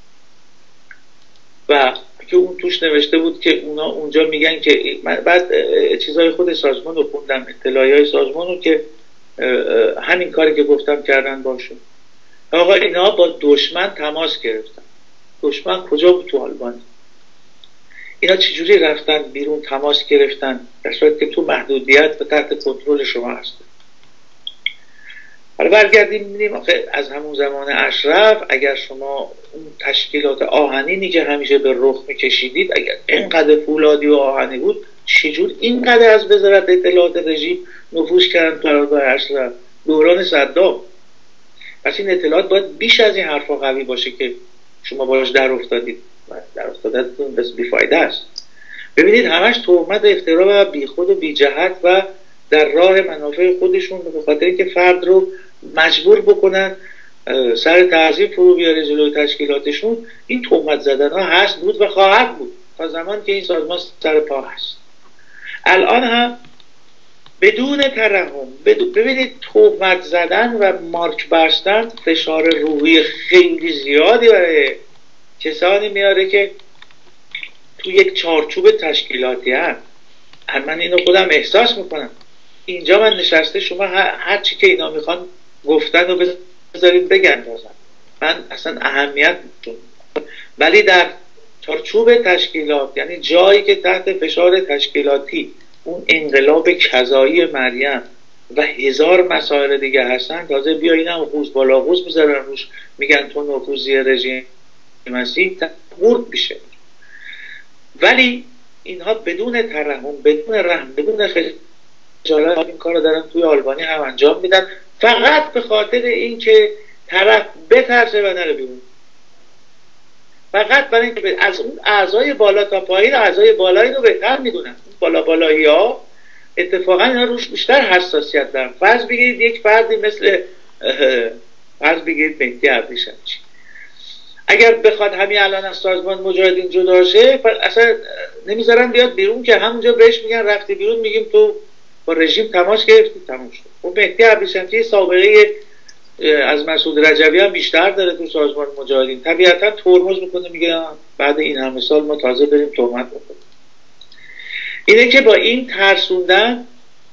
و که اون توش نوشته بود که اونا اونجا میگن که من بعد چیزای خود سازمان رو خوندم، اطلاعیهای سازمان رو که همین کاری که گفتم کردن باشون. آقا اینا با دشمن تماس گرفتن. دشمن کجا بود؟ تو آلبانی. اینا چجوری رفتن بیرون تماس گرفتن در صورتی که تو محدودیت و تحت کنترل شما هستن؟ حالا برگردیم می‌بینیم آخه از همون زمان اشرف اگر شما اون تشکیلات آهنینی که همیشه به رخ میکشیدید، اگر اینقدر فولادی و آهنی بود، چجور اینقدر از وزارت اطلاعات رژیم نفوذ کردن تو قرارگاه اشرف دوران صدام؟ پس این اطلاعات باید بیش از این حرفا قوی باشه که شما باش در افتادید. در افتادتون بس بیفایده است. ببینید همش تهمت افترا و بیخود و بی جهت و در راه منافع خودشون، به خاطر اینکه فرد رو مجبور بکنن سر تعظیم فرو بیاره جلوی تشکیلاتشون. این تهمت زدن ها هست، بود و خواهد بود تا زمان که این سازمان سر پا هست. الان هم بدون ترحم. ببینید تهمت زدن و مارک بستن فشار روحی خیلی زیادی برای کسانی میاره که تو یک چارچوب تشکیلاتی هست. من اینو خودم احساس میکنم. اینجا من نشسته، شما هر چی که اینا میخوان گفتن رو بذارید بگن بازم من اصلا اهمیت میدونم، ولی در چارچوب تشکیلات، یعنی جایی که تحت فشار تشکیلاتی اون انقلاب کذایی مریم و هزار مسائل دیگه هستن، تازه بیا اینم غوز بالا غوز میذارن روش، میگن تو نفوذی رژیم مسیح تقورد میشه. ولی اینها بدون ترحم، بدون رحم، بدون خجالت این کار رو دارن توی آلبانی هم انجام میدن، فقط به خاطر اینکه طرف بترسه و نره بیرون. فقط برای اینکه از اون اعضای بالا تا پایین، اعضای بالایی رو بهتر میدونن. بالایی ها اتفاقا اینا روش بیشتر حساسیت دارن. فرض بگیرید یک فردی مثل فرض بگیرید مهدی ابریشمچی اگر بخواد همین الان از سازمان مجاهدین جدا شه، اصلا نمیذارن بیاد بیرون که همونجا بهش میگن رفتی بیرون، میگیم تو با رژیم تماس گرفتی، تموم شد. اون مهدی ابریشمچی سابقه از مسعود رجبی هم بیشتر داره تو سازمان مجاهدین، طبیعتا ترمز میکنه، میگه بعد این همه سال ما تازه بریم تهمت بکنیم. اینه که با این ترسوندن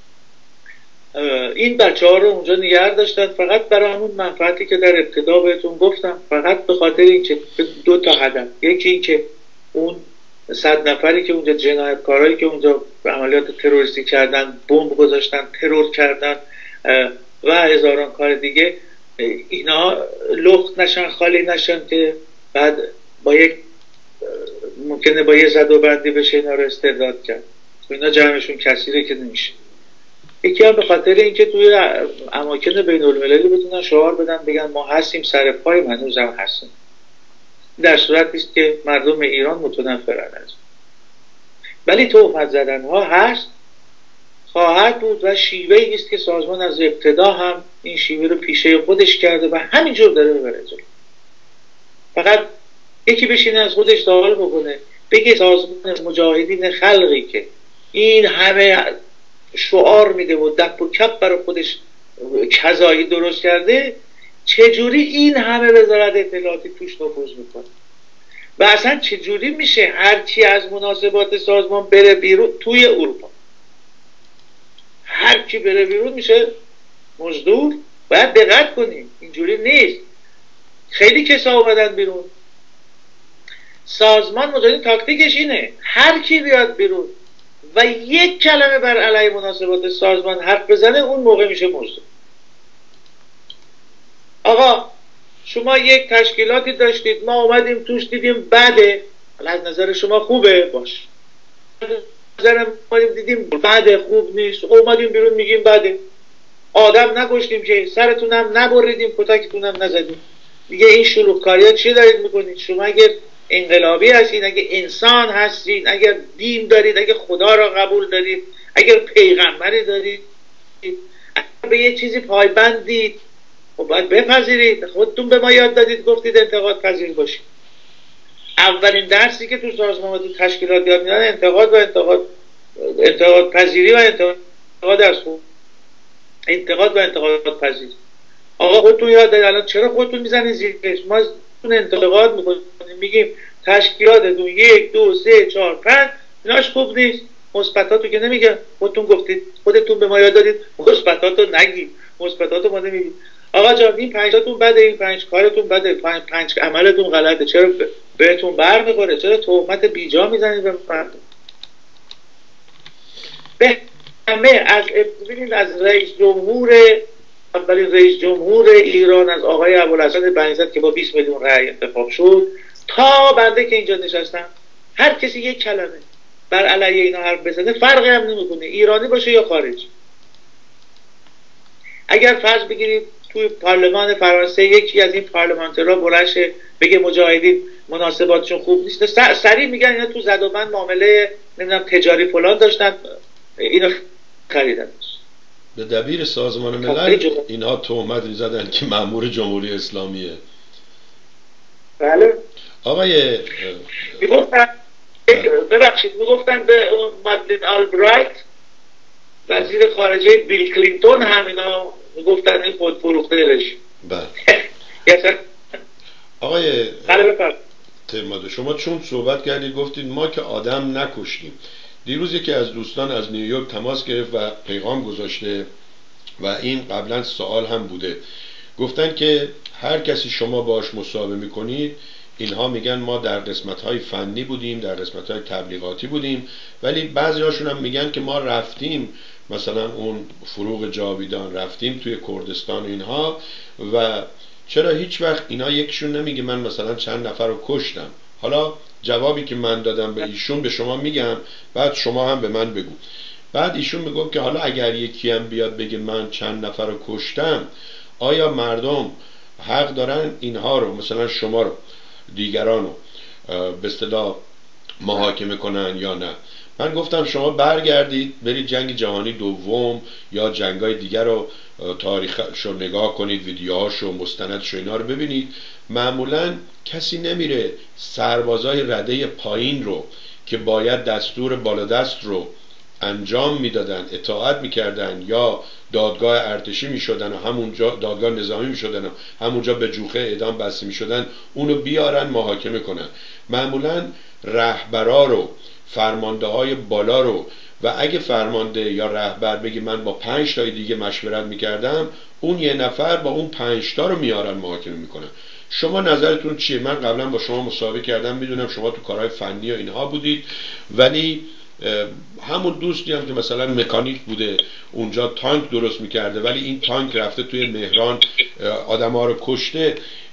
این بچه ها رو اونجا نگه داشتن، فقط برای همون منفعتی که در ابتدا بهتون گفتم، فقط به خاطر اینکه دو تا هدف، یکی این که اون 100 نفری که اونجا جنایتکارایی که اونجا عملیات تروریستی کردن، بمب گذاشتن، ترور کردن و هزاران کار دیگه، اینا لخت نشن، خالی نشن که بعد با یک ممکنه با یه زد و بندی بشه اینا رو استرداد کرد. اینا جمعشون کثیره که نمیشه. یکی هم به خاطر اینکه توی اماکن بین المللی بتونن شعار بدن، بگن ما هستیم، سر پای هنوزم هستیم، در صورتی است که مردم ایران متنفرن از. ولی تهمت زدن ها هست، خواهد بود و شیوه‌ای است که سازمان از ابتدا هم این شیوه رو پیشه خودش کرده و همینجور داره ببره جلو. فقط یکی بشینه از خودش سوال بکنه، بگه سازمان مجاهدین خلقی که این همه شعار میده و دپ و کپ برای خودش کذایی درست کرده، چجوری این همه وزارت اطلاعاتی توش نفوذ میکنه و اصلا چجوری میشه هرچی از مناسبات سازمان بره بیرون توی اروپا، هر کی بره بیرون میشه مزدور. باید دقت کنیم، اینجوری نیست. خیلی کسا اومدن بیرون. سازمان مجاهدین تاکتیکش اینه، هر کی بیاد بیرون و یک کلمه بر علیه مناسبات سازمان حرف بزنه، اون موقع میشه مزدور. آقا شما یک تشکیلاتی داشتید، ما اومدیم توش دیدیم بده، از نظر شما خوبه، باش. نظر ما دیدیم بده، خوب نیست، اومدیم بیرون میگیم بده. آدم نگشتیم که، سرتونم نبریدیم، کتکتونم نزدیم. دیگه این شلوغکاری‌ها چی دارید میکنید؟ شما اگر انقلابی هستید، اگر انسان هستید، اگر دین دارید، اگر خدا را قبول دارید، اگر پیغمبری دارید، اگر به یه چیزی پایبندید، خب باید بپذیرید. خودتون به ما یاد دادید، گفتید انتقاد پذیر باشید. اولین درسی که تو سازمان و تو تشکیلات یاد میدن انتقاد پذیری و انتقاد از خود، انتقاد و انتقاد پذیر. آقا خودتون یاد دارید، الان چرا خودتون میزنید زیرش؟ ما انتقاد میکنیم، میگیم تشکیلاتتون 1 2 3 4 5 ایناش خوب نیست، مثبتاتو که نمیگن، خودتون گفتید، خودتون به ما یاد دادید مثبتاتو نگید، مثبتاتو ما نمیگیم. آقا جان این 5 تاتون بده، این 5 کارتون بده، 5 عملتون غلطه، چرا بهتون برمیخوره؟ چرا تهمت بیجا میزنید به مردم؟ به همه از رئیس جمهور، اولین رئیس جمهور ایران، از آقای ابوالحسن بنی‌زاد که با 20 میلیون رأی انتخاب شد، تا بنده که اینجا نشستم، هر کسی یک کلمه بر علیه اینا حرف بزنه فرقی هم نمیکنه، ایرانی باشه یا خارجی. اگر فرض بگیرید توی پارلمان فرانسه یکی از این پارلمانترها بلنشه بگه مجاهدین مناسباتشون خوب نیست، سریع میگن اینا تو زد و بند معامله نمیدونم تجاری فلان داشتن، اینو خریدن. به دبیر سازمان ملل اینها تهمت می‌زدن که مأمور جمهوری اسلامیه. بله. آقای میگفتن به مادلین آلبرایت وزیر خارجه بیل کلینتون همینا گفتن این خود فروخته بشه. بله. آقای ترماده، شما چون صحبت کردید گفتید ما که آدم نکشتیم. دیروز یکی از دوستان از نیویورک تماس گرفت و پیغام گذاشته و این قبلا سوال هم بوده، گفتن که هر کسی شما باش مصاحبه میکنید اینها میگن ما در قسمت‌های فنی بودیم، در قسمت‌های تبلیغاتی بودیم، ولی بعضی هاشون هم میگن که ما رفتیم مثلا اون فروغ جاویدان، رفتیم توی کردستان اینها، و چرا هیچ وقت اینا یکشون نمیگه من مثلا چند نفر رو کشتم؟ حالا جوابی که من دادم به ایشون به شما میگم، بعد شما هم به من بگو. بعد ایشون میگه که حالا اگر یکی هم بیاد بگه من چند نفر رو کشتم، آیا مردم حق دارن اینها رو مثلا شما رو دیگران رو به اصطلاح محاکمه کنن یا نه؟ من گفتم شما برگردید برید جنگ جهانی دوم یا جنگای دیگر رو تاریخش رو نگاه کنید، ویدیوهاشو مستندشو اینا رو ببینید. معمولا کسی نمیره سربازای رده پایین رو که باید دستور بالادست رو انجام میدادن، اطاعت میکردن یا دادگاه ارتشی میشدن و همونجا دادگاه نظامی میشدن و همونجا به جوخه اعدام بسته میشدن، اونو بیارن محاکمه کنن. معمولا رهبرا رو، فرمانده های بالا رو، و اگه فرمانده یا رهبر بگه من با 5 تا دیگه مشورت میکردم، اون یه نفر با اون 5 تا رو میارن محاکمه میکنن. شما نظرتون چیه؟ من قبلا با شما مصاحبه کردم، میدونم شما تو کارهای فنی و اینها بودید، ولی همون دوستی هم که مثلا مکانیک بوده اونجا تانک درست میکرده ولی این تانک رفته توی مهران آدم ها رو کشته،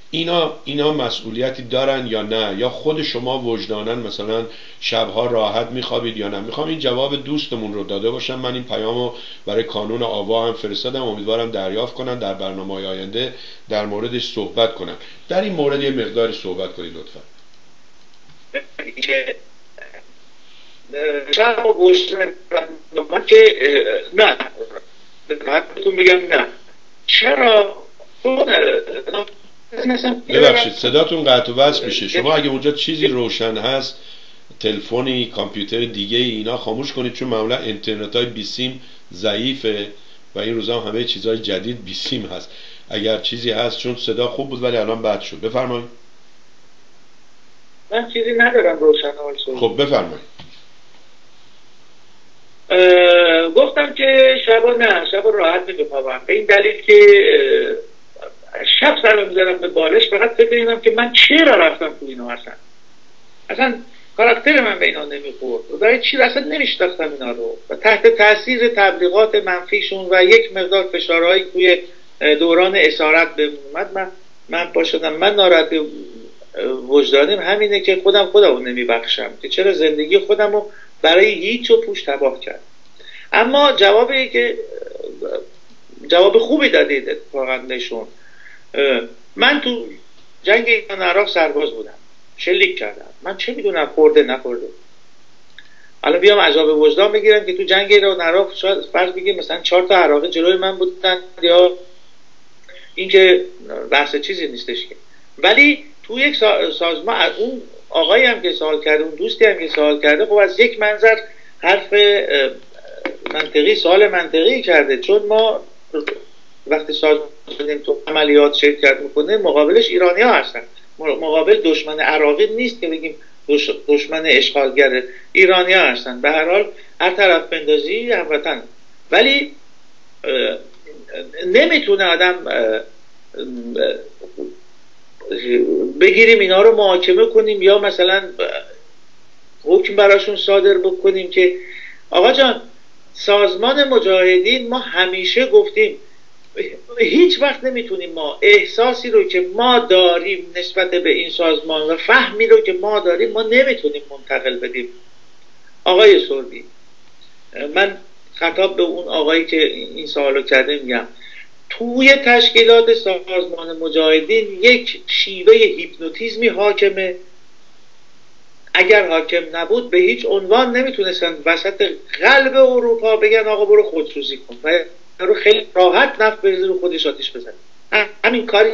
اینا مسئولیتی دارن یا نه؟ یا خود شما وجدانن مثلا شبها راحت میخوابید یا نه؟ میخوام این جواب دوستمون رو داده باشم. من این پیامو برای کانون آوا هم فرستادم، امیدوارم دریافت کنن، در برنامه‌های آینده در موردش صحبت کنن. در این مورد یه مقداری صحبت کنید لطفا. شب و گوشتن من که نه بهتون میگم نه. چرا؟ ببخشید صداتون قطع و وصل میشه. شما اگه اونجا چیزی روشن هست، تلفنی، کامپیوتر دیگه اینا خاموش کنید، چون معمولا اینترنت های بیسیم ضعیفه و این روزا هم همه چیزهای جدید بیسیم هست. اگر چیزی هست، چون صدا خوب بود ولی الان بد شد. بفرمایید. من چیزی ندارم روشن ها. خب بفرمایید. گفتم که شب راحت نمیخوابم، به این دلیل که شب سرم میذارم به بالش، فقط فکر اینم که من چرا رفتم تو اینو. اصلا کاراکتر من به اینا نمیخورد، برای چی اصلا نمیشناختم اینا رو، و تحت تاثیر تبلیغات منفیشون و یک مقدار فشارهایی توی دوران اسارت به اومد من پا شدم. من ناراحت وجدانیم همینه که خودمو نمیبخشم که چرا زندگی خودمو برای هیچ و پوش تباه کرد. اما جواب خوبی دادید اتفاقا نشون. من تو جنگ ایران عراق سرباز بودم، شلیک کردم، من چه میدونم خورده نخورده. حالا بیام عذاب وجدان بگیرم که تو جنگ ایران عراق شاید فرض بگیم مثلا 4 تا عراقی جلوی من بودن، یا این که بحث چیزی نیستش که. ولی تو یک سازمان اون آقایی هم که سوال کرده، اون دوستی هم که سوال کرده، خب از یک منظر حرف منطقی، سوال منطقی کرده، چون ما وقتی سازمان شدیم تو عملیات شرکت میکنه مقابلش ایرانی ها هستن، مقابل دشمن عراقی نیست که بگیم دشمن اشغالگر، ایرانی ها هستن. به هر حال هر طرف بندازی هموطن. ولی نمیتونه آدم بگیریم اینا رو محاکمه کنیم یا مثلا حکم براشون صادر بکنیم که آقا جان سازمان مجاهدین، ما همیشه گفتیم هیچ وقت نمیتونیم ما احساسی رو که ما داریم نسبت به این سازمان و فهمی رو که ما داریم ما نمیتونیم منتقل بدیم. آقای سربی، من خطاب به اون آقایی که این سوالو کرده میگم، توی تشکیلات سازمان مجاهدین یک شیوه هیپنوتیزمی حاکمه. اگر حاکم نبود به هیچ عنوان نمیتونستن وسط قلب اروپا بگن آقا برو خودسوزی کن و رو خیلی راحت نفت بریزه رو خودش آتیش بزن. همین کاری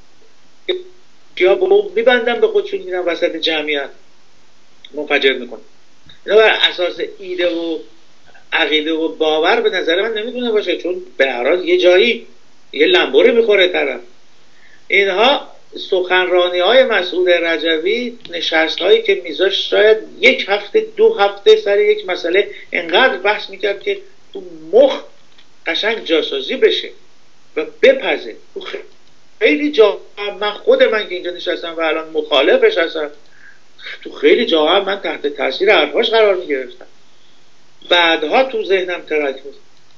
یا بمب میبندن به خودشون میرن وسط جمعیت منفجر میکنن. اینا بر اساس ایده و عقیده و باور به نظر من نمیتونه باشه، چون به هر حال یه جایی یه لنبوری میخوره طرف. اینها سخنرانی های مسعود رجوی، نشست هایی که میذاشت شاید یک هفته 2 هفته سر یک مسئله انقدر بحث میکرد که تو مخ قشنگ جاسازی بشه و بپزه. تو خیلی جا من خود من که اینجا نشستم و الان مخالفش هستم، تو خیلی جاها من تحت تاثیر حرفاش قرار میگرفتم، بعدها تو ذهنم ترک بود.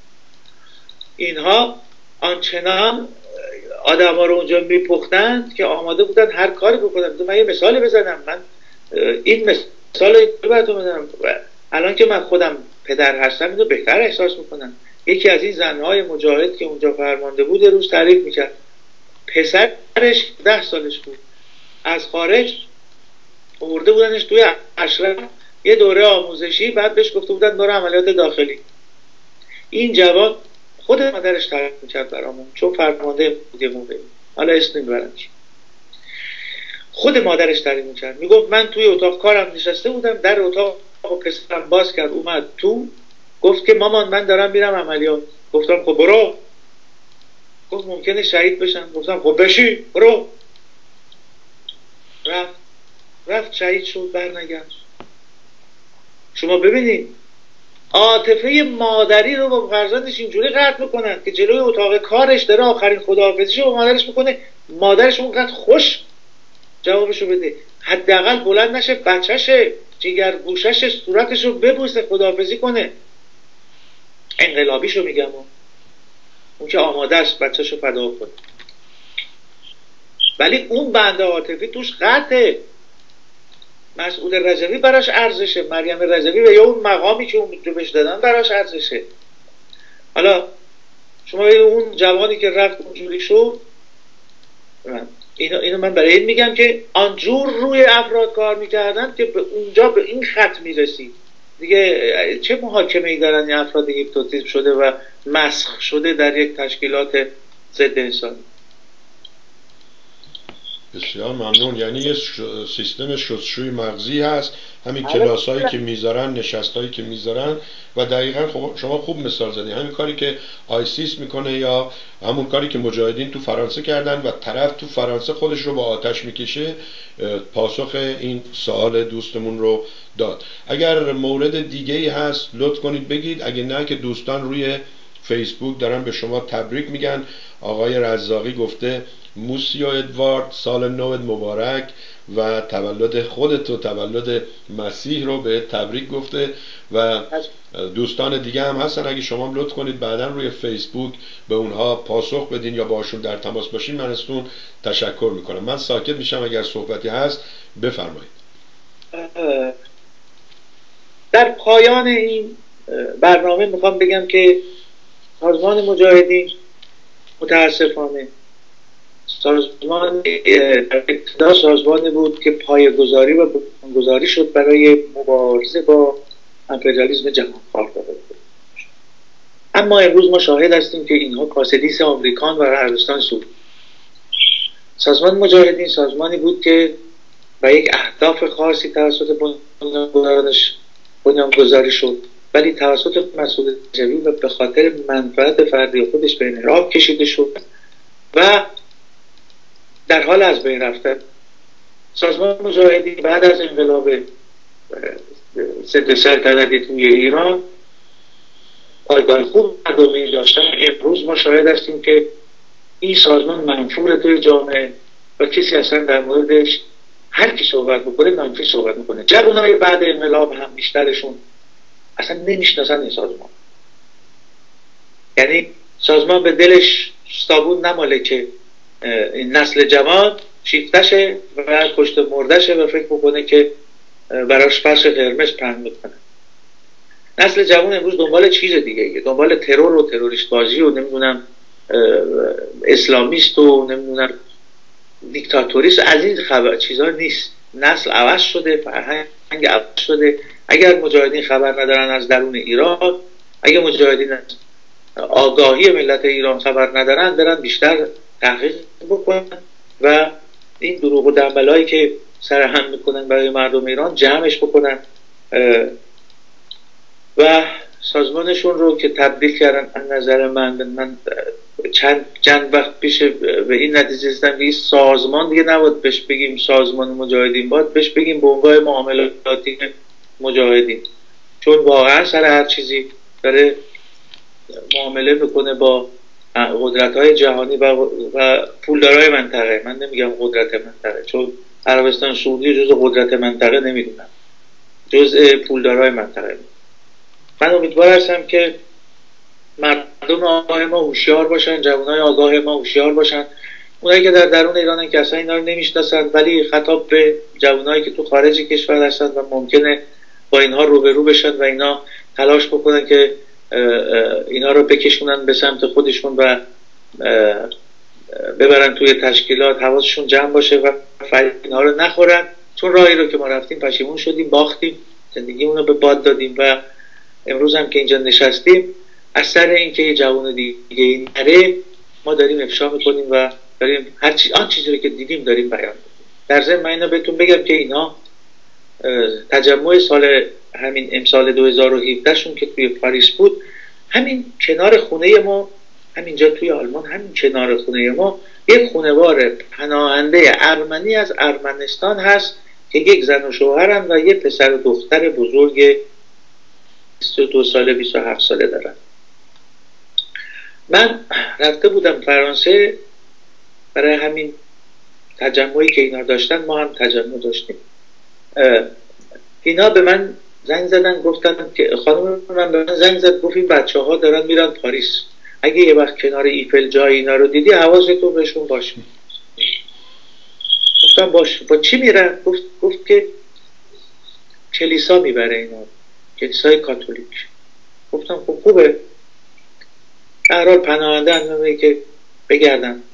اینها آنچنان آدم ها رو اونجا میپختند که آماده بودن هر کاری بکنن. من یه مثالی بزنم، من این مثال براتون بزنم. الان که من خودم پدر هستم اینو بهتر احساس میکنم. یکی از این زنهای مجاهد که اونجا فرمانده بود روز تعریف میکرد، پسرش 10 سالش بود، از خارج آورده بودنش توی اشرف یه دوره آموزشی، بعد بهش گفته بودن برو عملیات داخلی. این جوان خود مادرش تعریف میکرد برامون، چون فرمانده بود یه موقعی، حالا اسم نمیبرم، خود مادرش تعریف میکرد. میگفت من توی اتاق کارم نشسته بودم، در اتاق پسرم باز کرد اومد تو، گفت که مامان من دارم میرم عملیات. گفتم خب برو. گفت ممکنه شهید بشم. گفتم خب بشی برو. رفت شهید شد، برنگشت. شما ببینید عاطفه مادری رو با فرزندش اینجوری قطع میکنن که جلوی اتاق کارش داره آخرین خداحافظیشو با مادرش میکنه، مادرش اونقدر خوش جوابشو بده، حداقل بلند نشه بچهش جگر گوشش صورتشو ببوسه خداحافظی کنه. انقلابیشو میگم، اون که آماده است بچهشو فدا کنه، ولی اون بنده عاطفی توش قطعه. مسعود رجوی براش ارزشه، مریم رجوی و یا اون مقامی که اون بهش دادن براش ارزشه. حالا شما ببینید اون جوانی که رفت اونجوری شد، اینو من برای این میگم که آنجور روی افراد کار میکردن که به اونجا به این خط میرسید دیگه. چه محاکمه‌ای دارن این افراد هیپنوتیزم شده و مسخ شده در یک تشکیلات ضد انسانی. بسیار ممنون. یعنی یه سیستم شستشوی مغزی هست، همین کلاسایی که میذارن، نشستایی که میذارن، و دقیقا شما خوب مثال زدید، همین کاری که آیسیس میکنه یا همون کاری که مجاهدین تو فرانسه کردن و طرف تو فرانسه خودش رو با آتش میکشه. پاسخ این سوال دوستمون رو داد. اگر مورد دیگه ای هست لطف کنید بگید، اگه نه که دوستان روی فیسبوک دارن به شما تبریک میگن. آقای رزاقی گفته موسیو ادوارد سال نوت مبارک و تولد خودت و تولد مسیح رو به تبریک گفته، و دوستان دیگه هم هستن. اگه شما هم لطف کنید بعدا روی فیسبوک به اونها پاسخ بدین یا باشون در تماس باشین، من ازتون تشکر میکنم. من ساکت میشم، اگر صحبتی هست بفرمایید. در پایان این برنامه میخوام بگم که سازمان مجاهدین متاسفانه سازمان ابتدا سازمانی بود که پایه‌گذاری و بنیانگذاری شد برای مبارزه با امپریالیسم جهانخوار داده بود. اما امروز ما شاهد هستیم که اینها کاسدیس آمریکان و عربستان سود. سازمان مجاهدین سازمانی بود که با یک اهداف خاصی توسط بنیانگذاری شد، ولی توسط مسعود رجوی و به خاطر منفعت فردی خودش به انحراف کشیده شد و در حال از بین رفتن. سازمان مجاهدین بعد از انقلاب ضد سلطنتی توی ایران پایگاه خوب مردمی داشتن. امروز ما شاهد هستیم که این سازمان منفور توی جامعه و کسی اصلا در موردش هر کی صحبت بکنه منفی صحبت میکنه. جوانای بعد انقلاب هم بیشترشون اصلا نمیشناسن این سازمان. یعنی سازمان به دلش صابون نماله که این نسل جوان شیفتشه و کشت مردشه و فکر بکنه که براش فرش قرمز پهن میکنه. نسل جوان امروز دنبال چیز دیگه، دنبال ترور و تروریست بازی و نمیدونم اسلامیست و نمیدونم دیکتاتوریست، از این خبر چیزا نیست. نسل عوض شده، فرهنگ عوض شده. اگر مجاهدین خبر ندارن از درون ایران، اگر مجاهدین از آگاهی ملت ایران خبر ندارن، برن بیشتر تحقیق بکنن و این دروغ و دنبالایی که سرهم میکنن برای مردم ایران جمعش بکنن و سازمانشون رو که تبدیل کردن. از نظر من چند وقت پیش به این نتیجه رسیدم که این سازمان دیگه نباید بهش بگیم سازمان مجاهدین، باید بهش بگیم بنگاه معاملاتی مجاهدین، چون واقعا سر هر چیزی داره معامله میکنه با قدرت‌های جهانی و پولدارای منطقه. من نمیگم قدرت منطقه، چون عربستان سعودی جزء قدرت منطقه نمیدونم، جزء پولدارای منطقه. من امیدوار هستم که مردم آگاه ما هوشیار باشن، جوانای آگاه ما هوشیار باشن، اونایی که در درون ایرانن که اصلا اینا رو نمیشناسن، ولی خطاب به جوانایی که تو خارج کشور هستن و ممکنه با اینها روبرو بشن و اینا تلاش بکنن که اینا رو بکشونن به سمت خودشون و ببرن توی تشکیلات، حواسشون جمع باشه و فریب اینها رو نخورن، چون راهی رو که ما رفتیم پشیمون شدیم، باختیم، زندگیمون رو به باد دادیم و امروز هم که اینجا نشستیم از سر اینکه یه جوان دیگه نره ما داریم افشا میکنیم و داریم آن چیزی رو که دیدیم داریم بیان میکنیم. در ضمن من اینو بهتون بگم که اینا تجمع سال همین امسال 2017 شون که توی پاریس بود، همین کنار خونه ما، همینجا توی آلمان، همین کنار خونه ما یک خانوار پناهنده ارمنی از ارمنستان هست که یک زن و شوهرن و یک پسر و دختر بزرگ 22 ساله 27 ساله دارن. من رفته بودم فرانسه برای همین تجمعی که اینا داشتن، ما هم تجمع داشتیم. اینا به من زنگ زدن، گفتن که خانم من به من زنگ زد، گفت این بچه ها دارن میرن پاریس، اگه یه وقت کنار ایفل جای اینا رو دیدی حواستون بهشون باشه. گفتم باشه. با چی میرن؟ گفت که کلیسا میبره اینا، کلیسای کاتولیک. گفتم خب خوبه، در حال پناهنده هم که بگردن.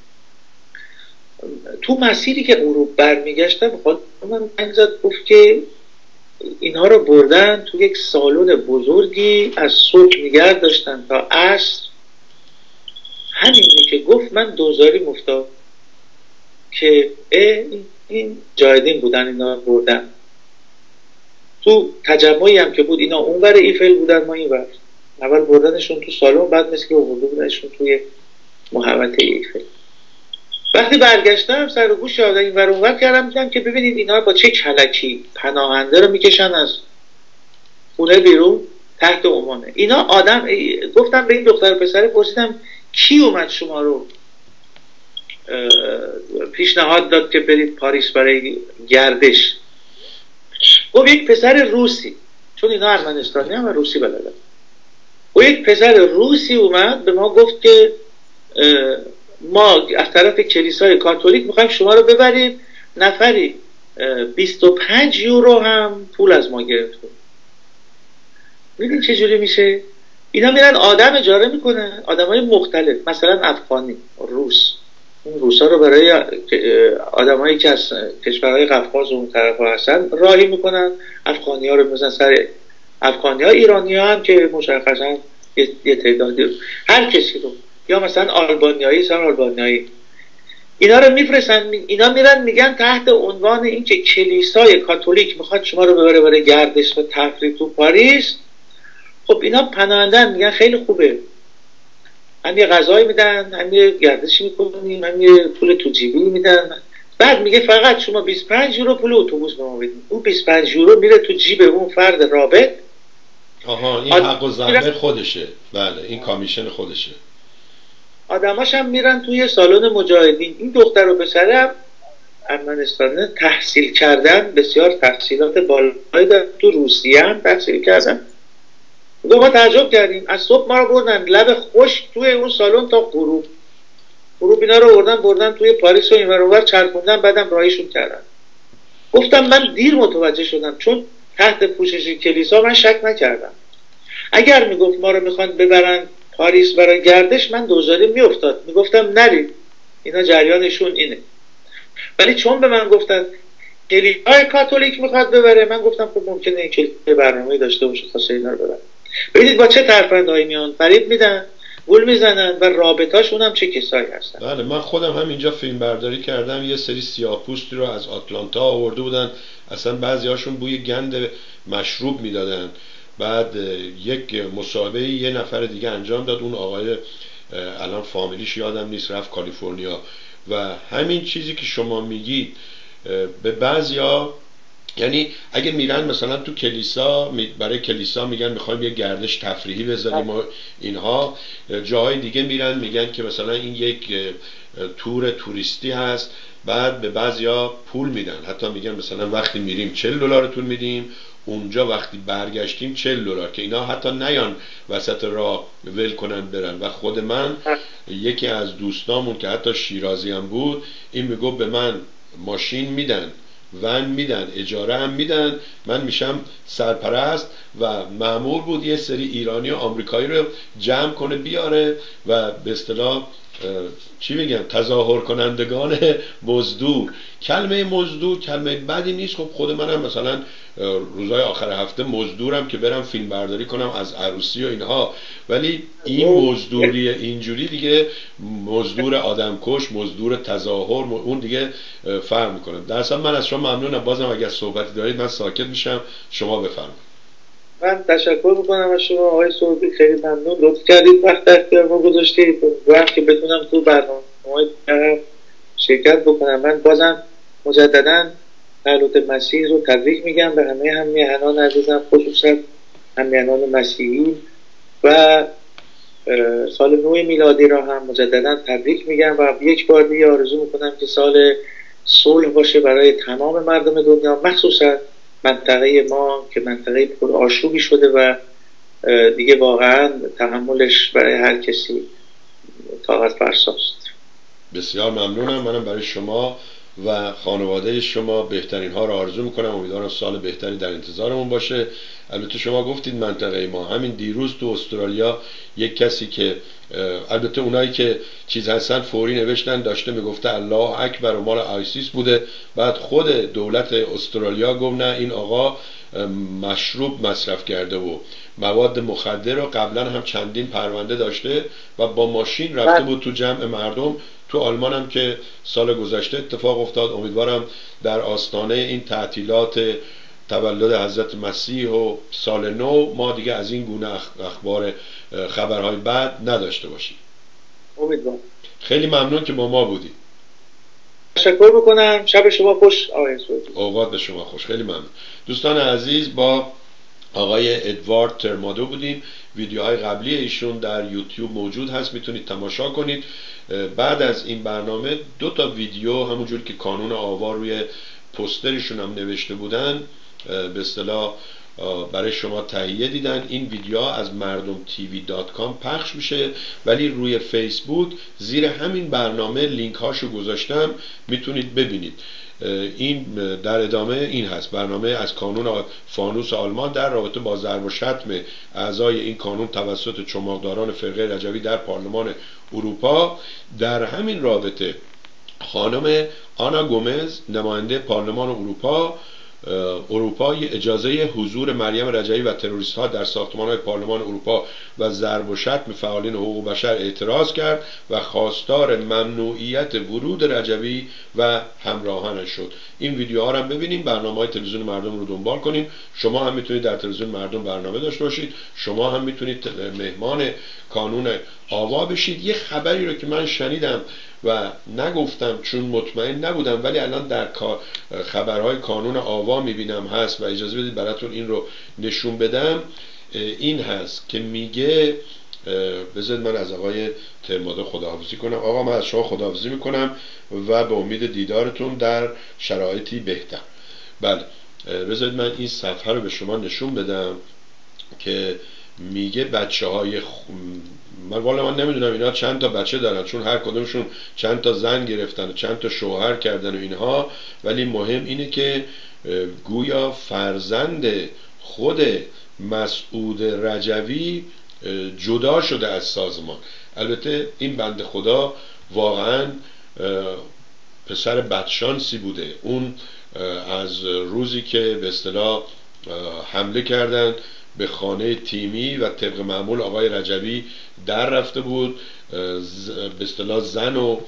تو مسیری که غروب برمیگشتم خانم من زد، گفت که اینها رو بردن تو یک سالن بزرگی، از صبح نگه داشتن تا عصر. همینی که گفت من دوزاری مفتاد که این جایدین بودن، اینا بردن. تو تجمعی هم که بود اینا اونور ایفل بودن، ما اینور. اول بردنشون تو سالن، بعد مثل که آورده بودنشون توی محوطه ایفل. وقتی برگشتم سر و گوش یادم این ور اونور کردم، دیدم که ببینید اینا با چه کلکی پناهنده رو میکشن از خونه بیرون تحت عنوانه. اینا آدم، گفتم به این دختر و پسر پرسیدم کی اومد شما رو پیشنهاد داد که برید پاریس برای گردش؟ گفت یک پسر روسی، چون اینا ارمنستانی هم و روسی بلدن. و یک پسر روسی اومد به ما گفت که ما از طرف کلیسای کاتولیک میخوایم شما رو ببریم، نفری 25 یورو هم پول از ما گرفتن. میدین چه جوری میشه؟ اینا میرن آدم اجاره میکنن، آدمای مختلف، مثلا افغانی، روس. اون روسا رو برای آدمایی که از کشورهای قفقاز اون طرف هستن راهی میکنن، افغانی ها رو میزن سر افغانی ها، ایرانی ها هم که مشخصا یه تعدادی، هر کسی رو، یا مثلا آلبانیایی سر آلبانیایی، اینا رو میفرستن. اینا میرن میگن تحت عنوان این که کلیسای کاتولیک میخواد شما رو ببره برای گردش و تفریح تو پاریس. خب اینا پناهنده میگن خیلی خوبه، هم یه غذایی میدن، هم یه گردشی میکنیم، هم یه پول تو جیبی میدن. بعد میگه فقط شما 25 یورو پول اتوبوس به ما بدین. اون 25 یورو میره تو جیب اون فرد رابط. آها، این حق و زحمت خودشه. بله، این کامیشن خودشه. آدماش هم میرن توی سالن مجاهدین. این دختر و پسرم ارمنستان تحصیل کردن، بسیار تحصیلات بالایی دارن، تو روسیه هم تحصیل کردن. ما تعجب کردیم، از صبح ما رو بردن لب خشک توی اون سالن تا غروب اینا رو بردن توی پاریس و این ور اونور چرخوندن، بعدم راهیشون کردن. گفتم من دیر متوجه شدم، چون تحت پوشش کلیسا من شک نکردم. اگر میگفت ما رو میخوان ببرن پاریس برای گردش، من دوزاری میافتاد، میگفتم نرید، اینا جریانشون اینه. ولی چون به من گفتن کلیسای کاتولیک میخواد ببره، من گفتم خب ممکنه این کلیسا برنامه‌ای داشته باشه تا اینا رو ببره. ببینید با چه ترفندهایی میان، فریب میدن، گول میزنن و رابطاشون هم چه کسایی هستن. بله، من خودم هم اینجا فیلم برداری کردم، یه سری سیاه‌پوستی رو از آتلانتا آورده بودن، اصلا بعضی هاشون بوی گند مشروب میدادن، بعد یک مصاحبه یه نفر دیگه انجام داد، اون آقای الان فامیلیش یادم نیست، رفت کالیفرنیا. و همین چیزی که شما میگید به بعضیا، یعنی اگه میرن مثلا تو کلیسا، برای کلیسا میگن میخوایم یه گردش تفریحی بزنیم و اینها، جاهای دیگه میرن میگن که مثلا این یک تور توریستی هست، بعد به بعضیا پول میدن، حتی میگن مثلا وقتی میریم $40 میدیم، اونجا وقتی برگشتیم $40، که اینا حتی نیان وسط راه ول کنن برن. و خود من یکی از دوستامون که حتی شیرازی هم بود، این میگفت به من ماشین میدن، ون میدن، اجاره هم میدن، من میشم سرپرست و مأمور بود یه سری ایرانی و آمریکایی رو جمع کنه بیاره و به اصطلاح چی میگن، تظاهر کنندگان مزدور. کلمه مزدور کلمه بدی نیست. خب خود منم مثلا روزهای آخر هفته مزدورم که برم فیلم برداری کنم از عروسی و اینها، ولی این مزدوری اینجوری دیگه مزدور آدمکش، مزدور تظاهر، اون دیگه فرق میکنه. در اصل من از شما ممنونم. بازم اگر صحبتی دارید من ساکت میشم، شما بفرمایید. من تشکر میکنم از شما آقای صوفی، خیلی ممنون، لطف کردید وقت اختیار ما گذاشتید وقت که بتونم تو برنامه شرکت بکنم. من بازم مجددا تولد مسیح رو تبریک میگم به همه همیهنان عزیزم، خصوصا همیهنان مسیحی، و سال نو میلادی را هم مجددا تبریک میگم و یک بار دیگه آرزو میکنم که سال صلح باشه برای تمام مردم دنیا، مخصوصا منطقه ما که منطقه پر آشوبی شده و دیگه واقعا تحملش برای هر کسی طاقت فرساست. بسیار ممنونم. منم برای شما و خانواده شما بهترین ها رو آرزو میکنم. امیدوارم سال بهتری در انتظارمون باشه. البته شما گفتید منطقه ما، همین دیروز تو استرالیا یک کسی که البته اونایی که چیز هستن فوری نوشتن، داشته میگفته الله اکبر و مال آیسیس بوده. بعد خود دولت استرالیا گفت نه، این آقا مشروب مصرف کرده و مواد مخدر رو قبلا هم چندین پرونده داشته و با ماشین رفته بود تو جمع مردم. تو آلمان هم که سال گذشته اتفاق افتاد. امیدوارم در آستانه این تعطیلات تولد حضرت مسیح و سال نو ما دیگه از این گونه اخبار خبرهای بد نداشته باشیم. امیدوارم. خیلی ممنون که با ما بودید. تشکر میکنم. شب شما خوش آقای صوفی. اوقات به شما خوش. خیلی ممنون. دوستان عزیز، با آقای ادوارد ترمادو بودیم. ویدیوهای قبلی ایشون در یوتیوب موجود هست، میتونید تماشا کنید. بعد از این برنامه 2 تا ویدیو همونجور که کانون آوا روی پوسترشون هم نوشته بودن به اصطلاح برای شما تهیه دیدن. این ویدیو از mardomtv.com پخش میشه، ولی روی فیسبوک زیر همین برنامه لینک هاشو گذاشتم، میتونید ببینید. این در ادامه این هست برنامه از کانون فانوس آلمان در رابطه با ضرب و شتم اعضای این کانون توسط چماقداران فرقه رجوی در پارلمان اروپا. در همین رابطه خانم آنا گومز، نماینده پارلمان اروپا اجازه حضور مریم رجوی و تروریست ها در ساختمان های پارلمان اروپا و ضرب و شتم فعالین حقوق بشر اعتراض کرد و خواستار ممنوعیت ورود رجوی و همراهانش شد. این ویدیوها رو هم ببینیم، برنامه‌های تلویزیون مردم رو دنبال کنیم. شما هم میتونید در تلویزیون مردم برنامه داشته باشید، شما هم میتونید مهمان کانون آوا بشید. یه خبری رو که من شنیدم و نگفتم چون مطمئن نبودم، ولی الان در خبرهای کانون آوا میبینم هست و اجازه بدید براتون این رو نشون بدم. این هست که میگه، بذارید من از آقای ترمادو خداحافظی کنم. آقا من از شما خداحافظی میکنم و به امید دیدارتون در شرایطی بهتر. بله، بذارید من این صفحه رو به شما نشون بدم که میگه من نمیدونم اینا چند تا بچه دارن، چون هر کدومشون چند تا زن گرفتن و چند تا شوهر کردن و اینها، ولی مهم اینه که گویا فرزند خود مسعود رجوی جدا شده از سازمان. البته این بنده خدا واقعا پسر بدشانسی بوده. اون از روزی که به اصطلاح حمله کردن به خانه تیمی و طبق معمول آقای رجوی در رفته بود، به اصطلاح زن و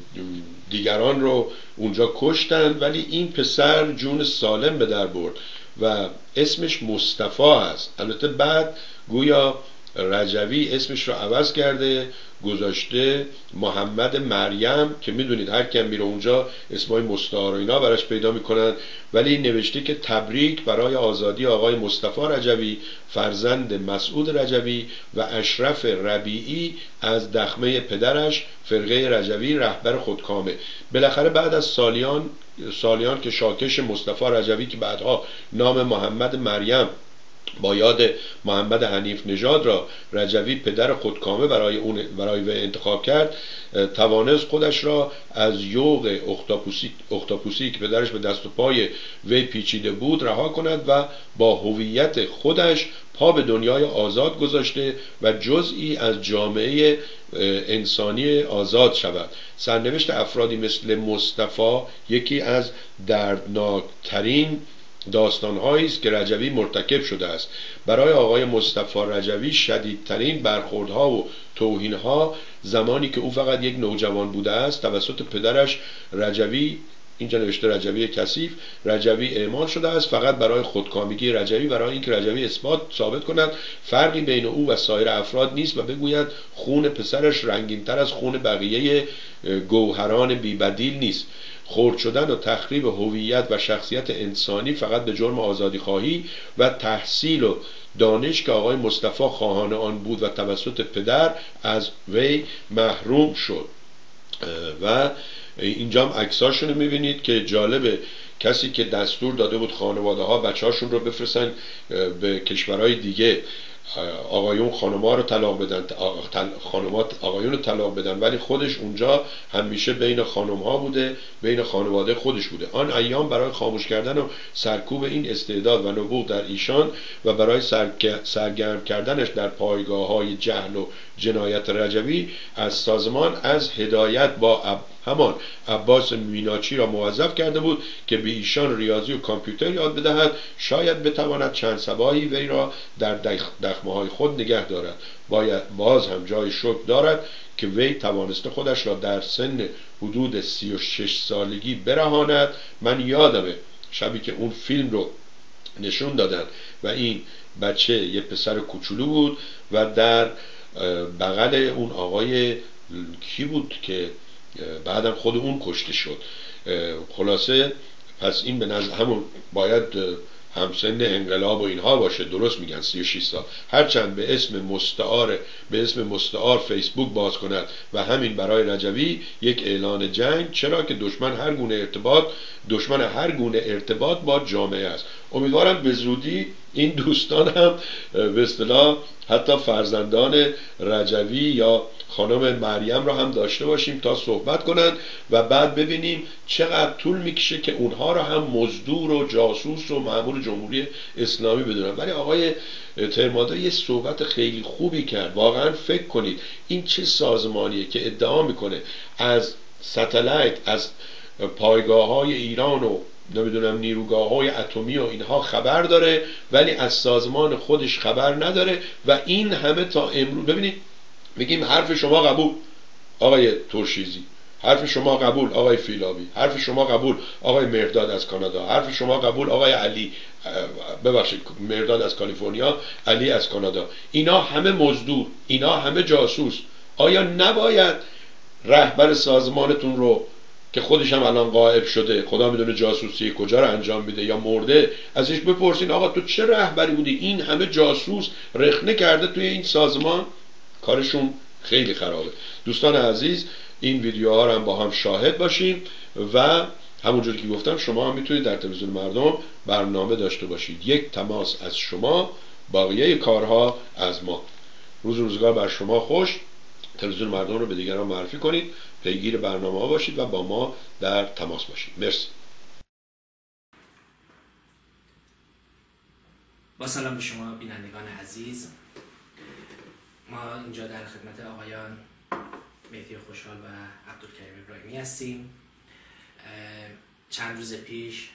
دیگران رو اونجا کشتن، ولی این پسر جون سالم به در برد و اسمش مصطفی هست. البته بعد گویا رجوی اسمش رو عوض کرده گذاشته محمد مریم که میدونید هر کم میره اونجا اسمای مستعار و اینا براش پیدا میکنن، ولی نوشته که تبریک برای آزادی آقای مصطفی رجوی فرزند مسعود رجوی و اشرف ربیعی از دخمه پدرش فرقه رجوی رهبر خودکامه. بالاخره بعد از سالیان که شاکش مصطفی رجوی که بعدها نام محمد مریم با یاد محمد حنیف نژاد را رجوی پدر خودکامه برای وی انتخاب کرد، توانست خودش را از یوغ اختاپوسی که پدرش به دست و پای وی پیچیده بود رها کند و با هویت خودش پا به دنیای آزاد گذاشته و جزئی از جامعه انسانی آزاد شود. سرنوشت افرادی مثل مصطفی یکی از دردناکترین داستان‌هایی است که رجوی مرتکب شده است. برای آقای مصطفی رجوی شدیدترین برخوردها و توهین‌ها زمانی که او فقط یک نوجوان بوده است توسط پدرش رجوی، اینجا نوشته رجوی کثیف، رجوی اعمال شده است، فقط برای خودکامگی رجوی، برای اینکه رجوی ثابت کند فرقی بین او و سایر افراد نیست و بگوید خون پسرش رنگین‌تر از خون بقیه گوهران بی‌بدیل نیست. خرد شدن و تخریب هویت و شخصیت انسانی فقط به جرم آزادی خواهی و تحصیل و دانش که آقای مصطفی خواهان آن بود و توسط پدر از وی محروم شد. و اینجا هم عکساشون رو میبینید که جالبه، کسی که دستور داده بود خانواده ها بچه هاشون رو بفرستن به کشورهای دیگه، آقایون خانم‌ها رو طلاق بدن، خانم‌ها آقایون رو طلاق بدن، ولی خودش اونجا همیشه بین خانم‌ها بوده، بین خانواده خودش بوده. آن ایام برای خاموش کردن و سرکوب این استعداد و نبوغ در ایشان و برای سرگرم کردنش در پایگاه‌های جهل و جنایت رجوی از سازمان از هدایت با همان عباس میناچی را موظف کرده بود که به ایشان ریاضی و کامپیوتر یاد بدهد، شاید بتواند چند صباحی وی را در دخمه‌های خود نگه دارد. باز هم جای شکر دارد که وی توانسته خودش را در سن حدود 36 سالگی برهاند. من یادمه شبی که اون فیلم رو نشون دادن و این بچه یه پسر کوچولو بود و در بغل اون آقای کی بود که بعدم خود اون کشته شد. خلاصه پس این به نظر همون باید همسن انقلاب و اینها باشه، درست میگن 36 سال، هرچند به اسم مستعار فیسبوک باز کند و همین برای رجوی یک اعلان جنگ، چرا که دشمن هر گونه ارتباط با جامعه است. امیدوارم به زودی این دوستان هم به اصطلاح حتی فرزندان رجوی یا خانم مریم رو هم داشته باشیم تا صحبت کنند و بعد ببینیم چقدر طول میکشه که اونها رو هم مزدور و جاسوس و مأمور جمهوری اسلامی بدونن. ولی آقای ترمادا یه صحبت خیلی خوبی کرد. واقعا فکر کنید این چه سازمانیه که ادعا میکنه از ستلایت، از پایگاه‌های ایران و نمیدونم نیروگاه‌های اتمی و اینها خبر داره ولی از سازمان خودش خبر نداره و این همه تا امروز. ببینید میگیم حرف شما قبول آقای ترشیزی، حرف شما قبول آقای فیلابی، حرف شما قبول آقای مرداد از کانادا، حرف شما قبول آقای علی، ببخشید مرداد از کالیفرنیا، علی از کانادا، اینا همه مزدور، اینا همه جاسوس. آیا نباید رهبر سازمانتون رو که خودش هم الان غائب شده، خدا میدونه جاسوسی کجا رو انجام میده یا مرده، ازش بپرسین آقا تو چه رهبری بودی؟ این همه جاسوس رخنه کرده توی این سازمان، کارشون خیلی خرابه. دوستان عزیز این ویدیوها رو هم با هم شاهد باشیم و همونجوری که گفتم شما هم میتونید در تلویزیون مردم برنامه داشته باشید. یک تماس از شما، بقیه کارها از ما. روزگار بر شما خوش. تلویزیون مردم رو به دیگران معرفی کنید، پیگیر برنامه ها باشید و با ما در تماس باشید. مرسی. با سلام به شما بینندگان عزیز، ما اینجا در خدمت آقایان مهدی خوشحال و عبدالکریم ابراهیمی هستیم. چند روز پیش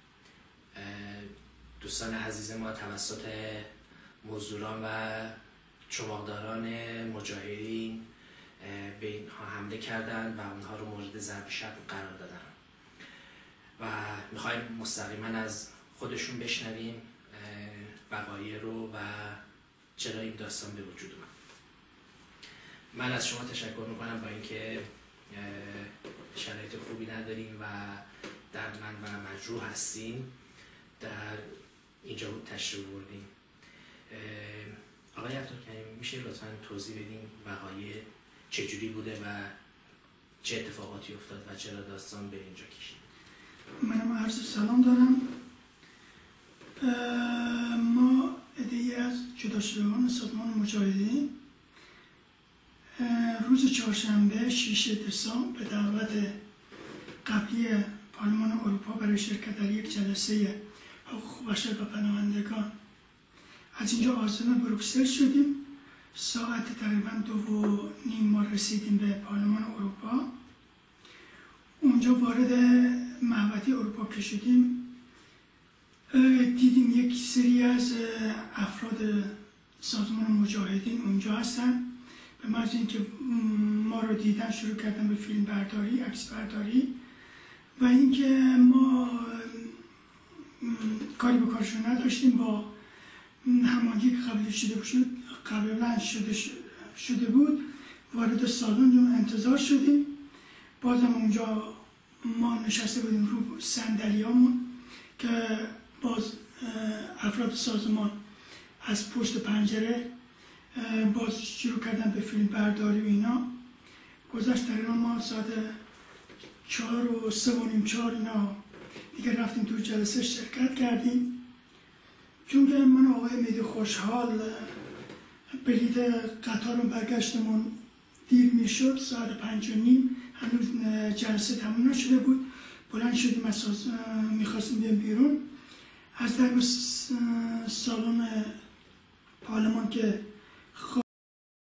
دوستان عزیز ما توسط مزدوران و چماقداران مجاهدین به اینها حمله کردند و اونها رو مورد ضرب شتم قرار دادن و میخوایم مستقیما از خودشون بشنویم وقایع رو و چرا این داستان به وجود اومد. من از شما تشکر میکنم با اینکه شرایط خوبی نداریم و دردمند و مجروح هستیم در اینجا تشریف بردیم. آقای عبدالکریم میشه لطفاً توضیح بدیم وقایع چجوری بوده و چه اتفاقاتی افتاد و چرا داستان به اینجا کشید؟ منم عرض سلام دارم. ما عده‌ای از جدا شدگان سازمان مجاهدین روز چهارشنبه 6 دسامبر به دعوت قبلی پارلمان اروپا برای شرکت در یک جلسه حقوق بشر و پناهندگان از اینجا عازم بروکسل شدیم. ساعت تقریبا 2:30 ما رسیدیم به پارلمان اروپا. اونجا وارد محوطه اروپا که شدیم دیدیم یک سری از افراد سازمان مجاهدین اونجا هستن. به محض اینکه ما رو دیدن شروع کردن به فیلم برداری، عکس برداری و اینکه ما کاری به کارشون نداشتیم. با هماهنگی که قبلا شده بود وارد سالن انتظار شدیم. بازم اونجا ما نشسته بودیم رو صندلیامون که باز افراد سازمان از پشت پنجره باز شروع کردن به فیلم برداری و اینا. گذشت تقریبا ما ساعت 4 و 3 و نیم 4 اینا دیگه رفتیم تو جلسه شرکت کردیم. چون که من و آقای مهدی خوشحال بلیط قطارمون برگشتمون دیر میشد، ساعت 5 و نیم هنوز جلسه تموم نشده بود. بلند شدیم میخواستیم بیایم بیرون. از در سالن پارلمان که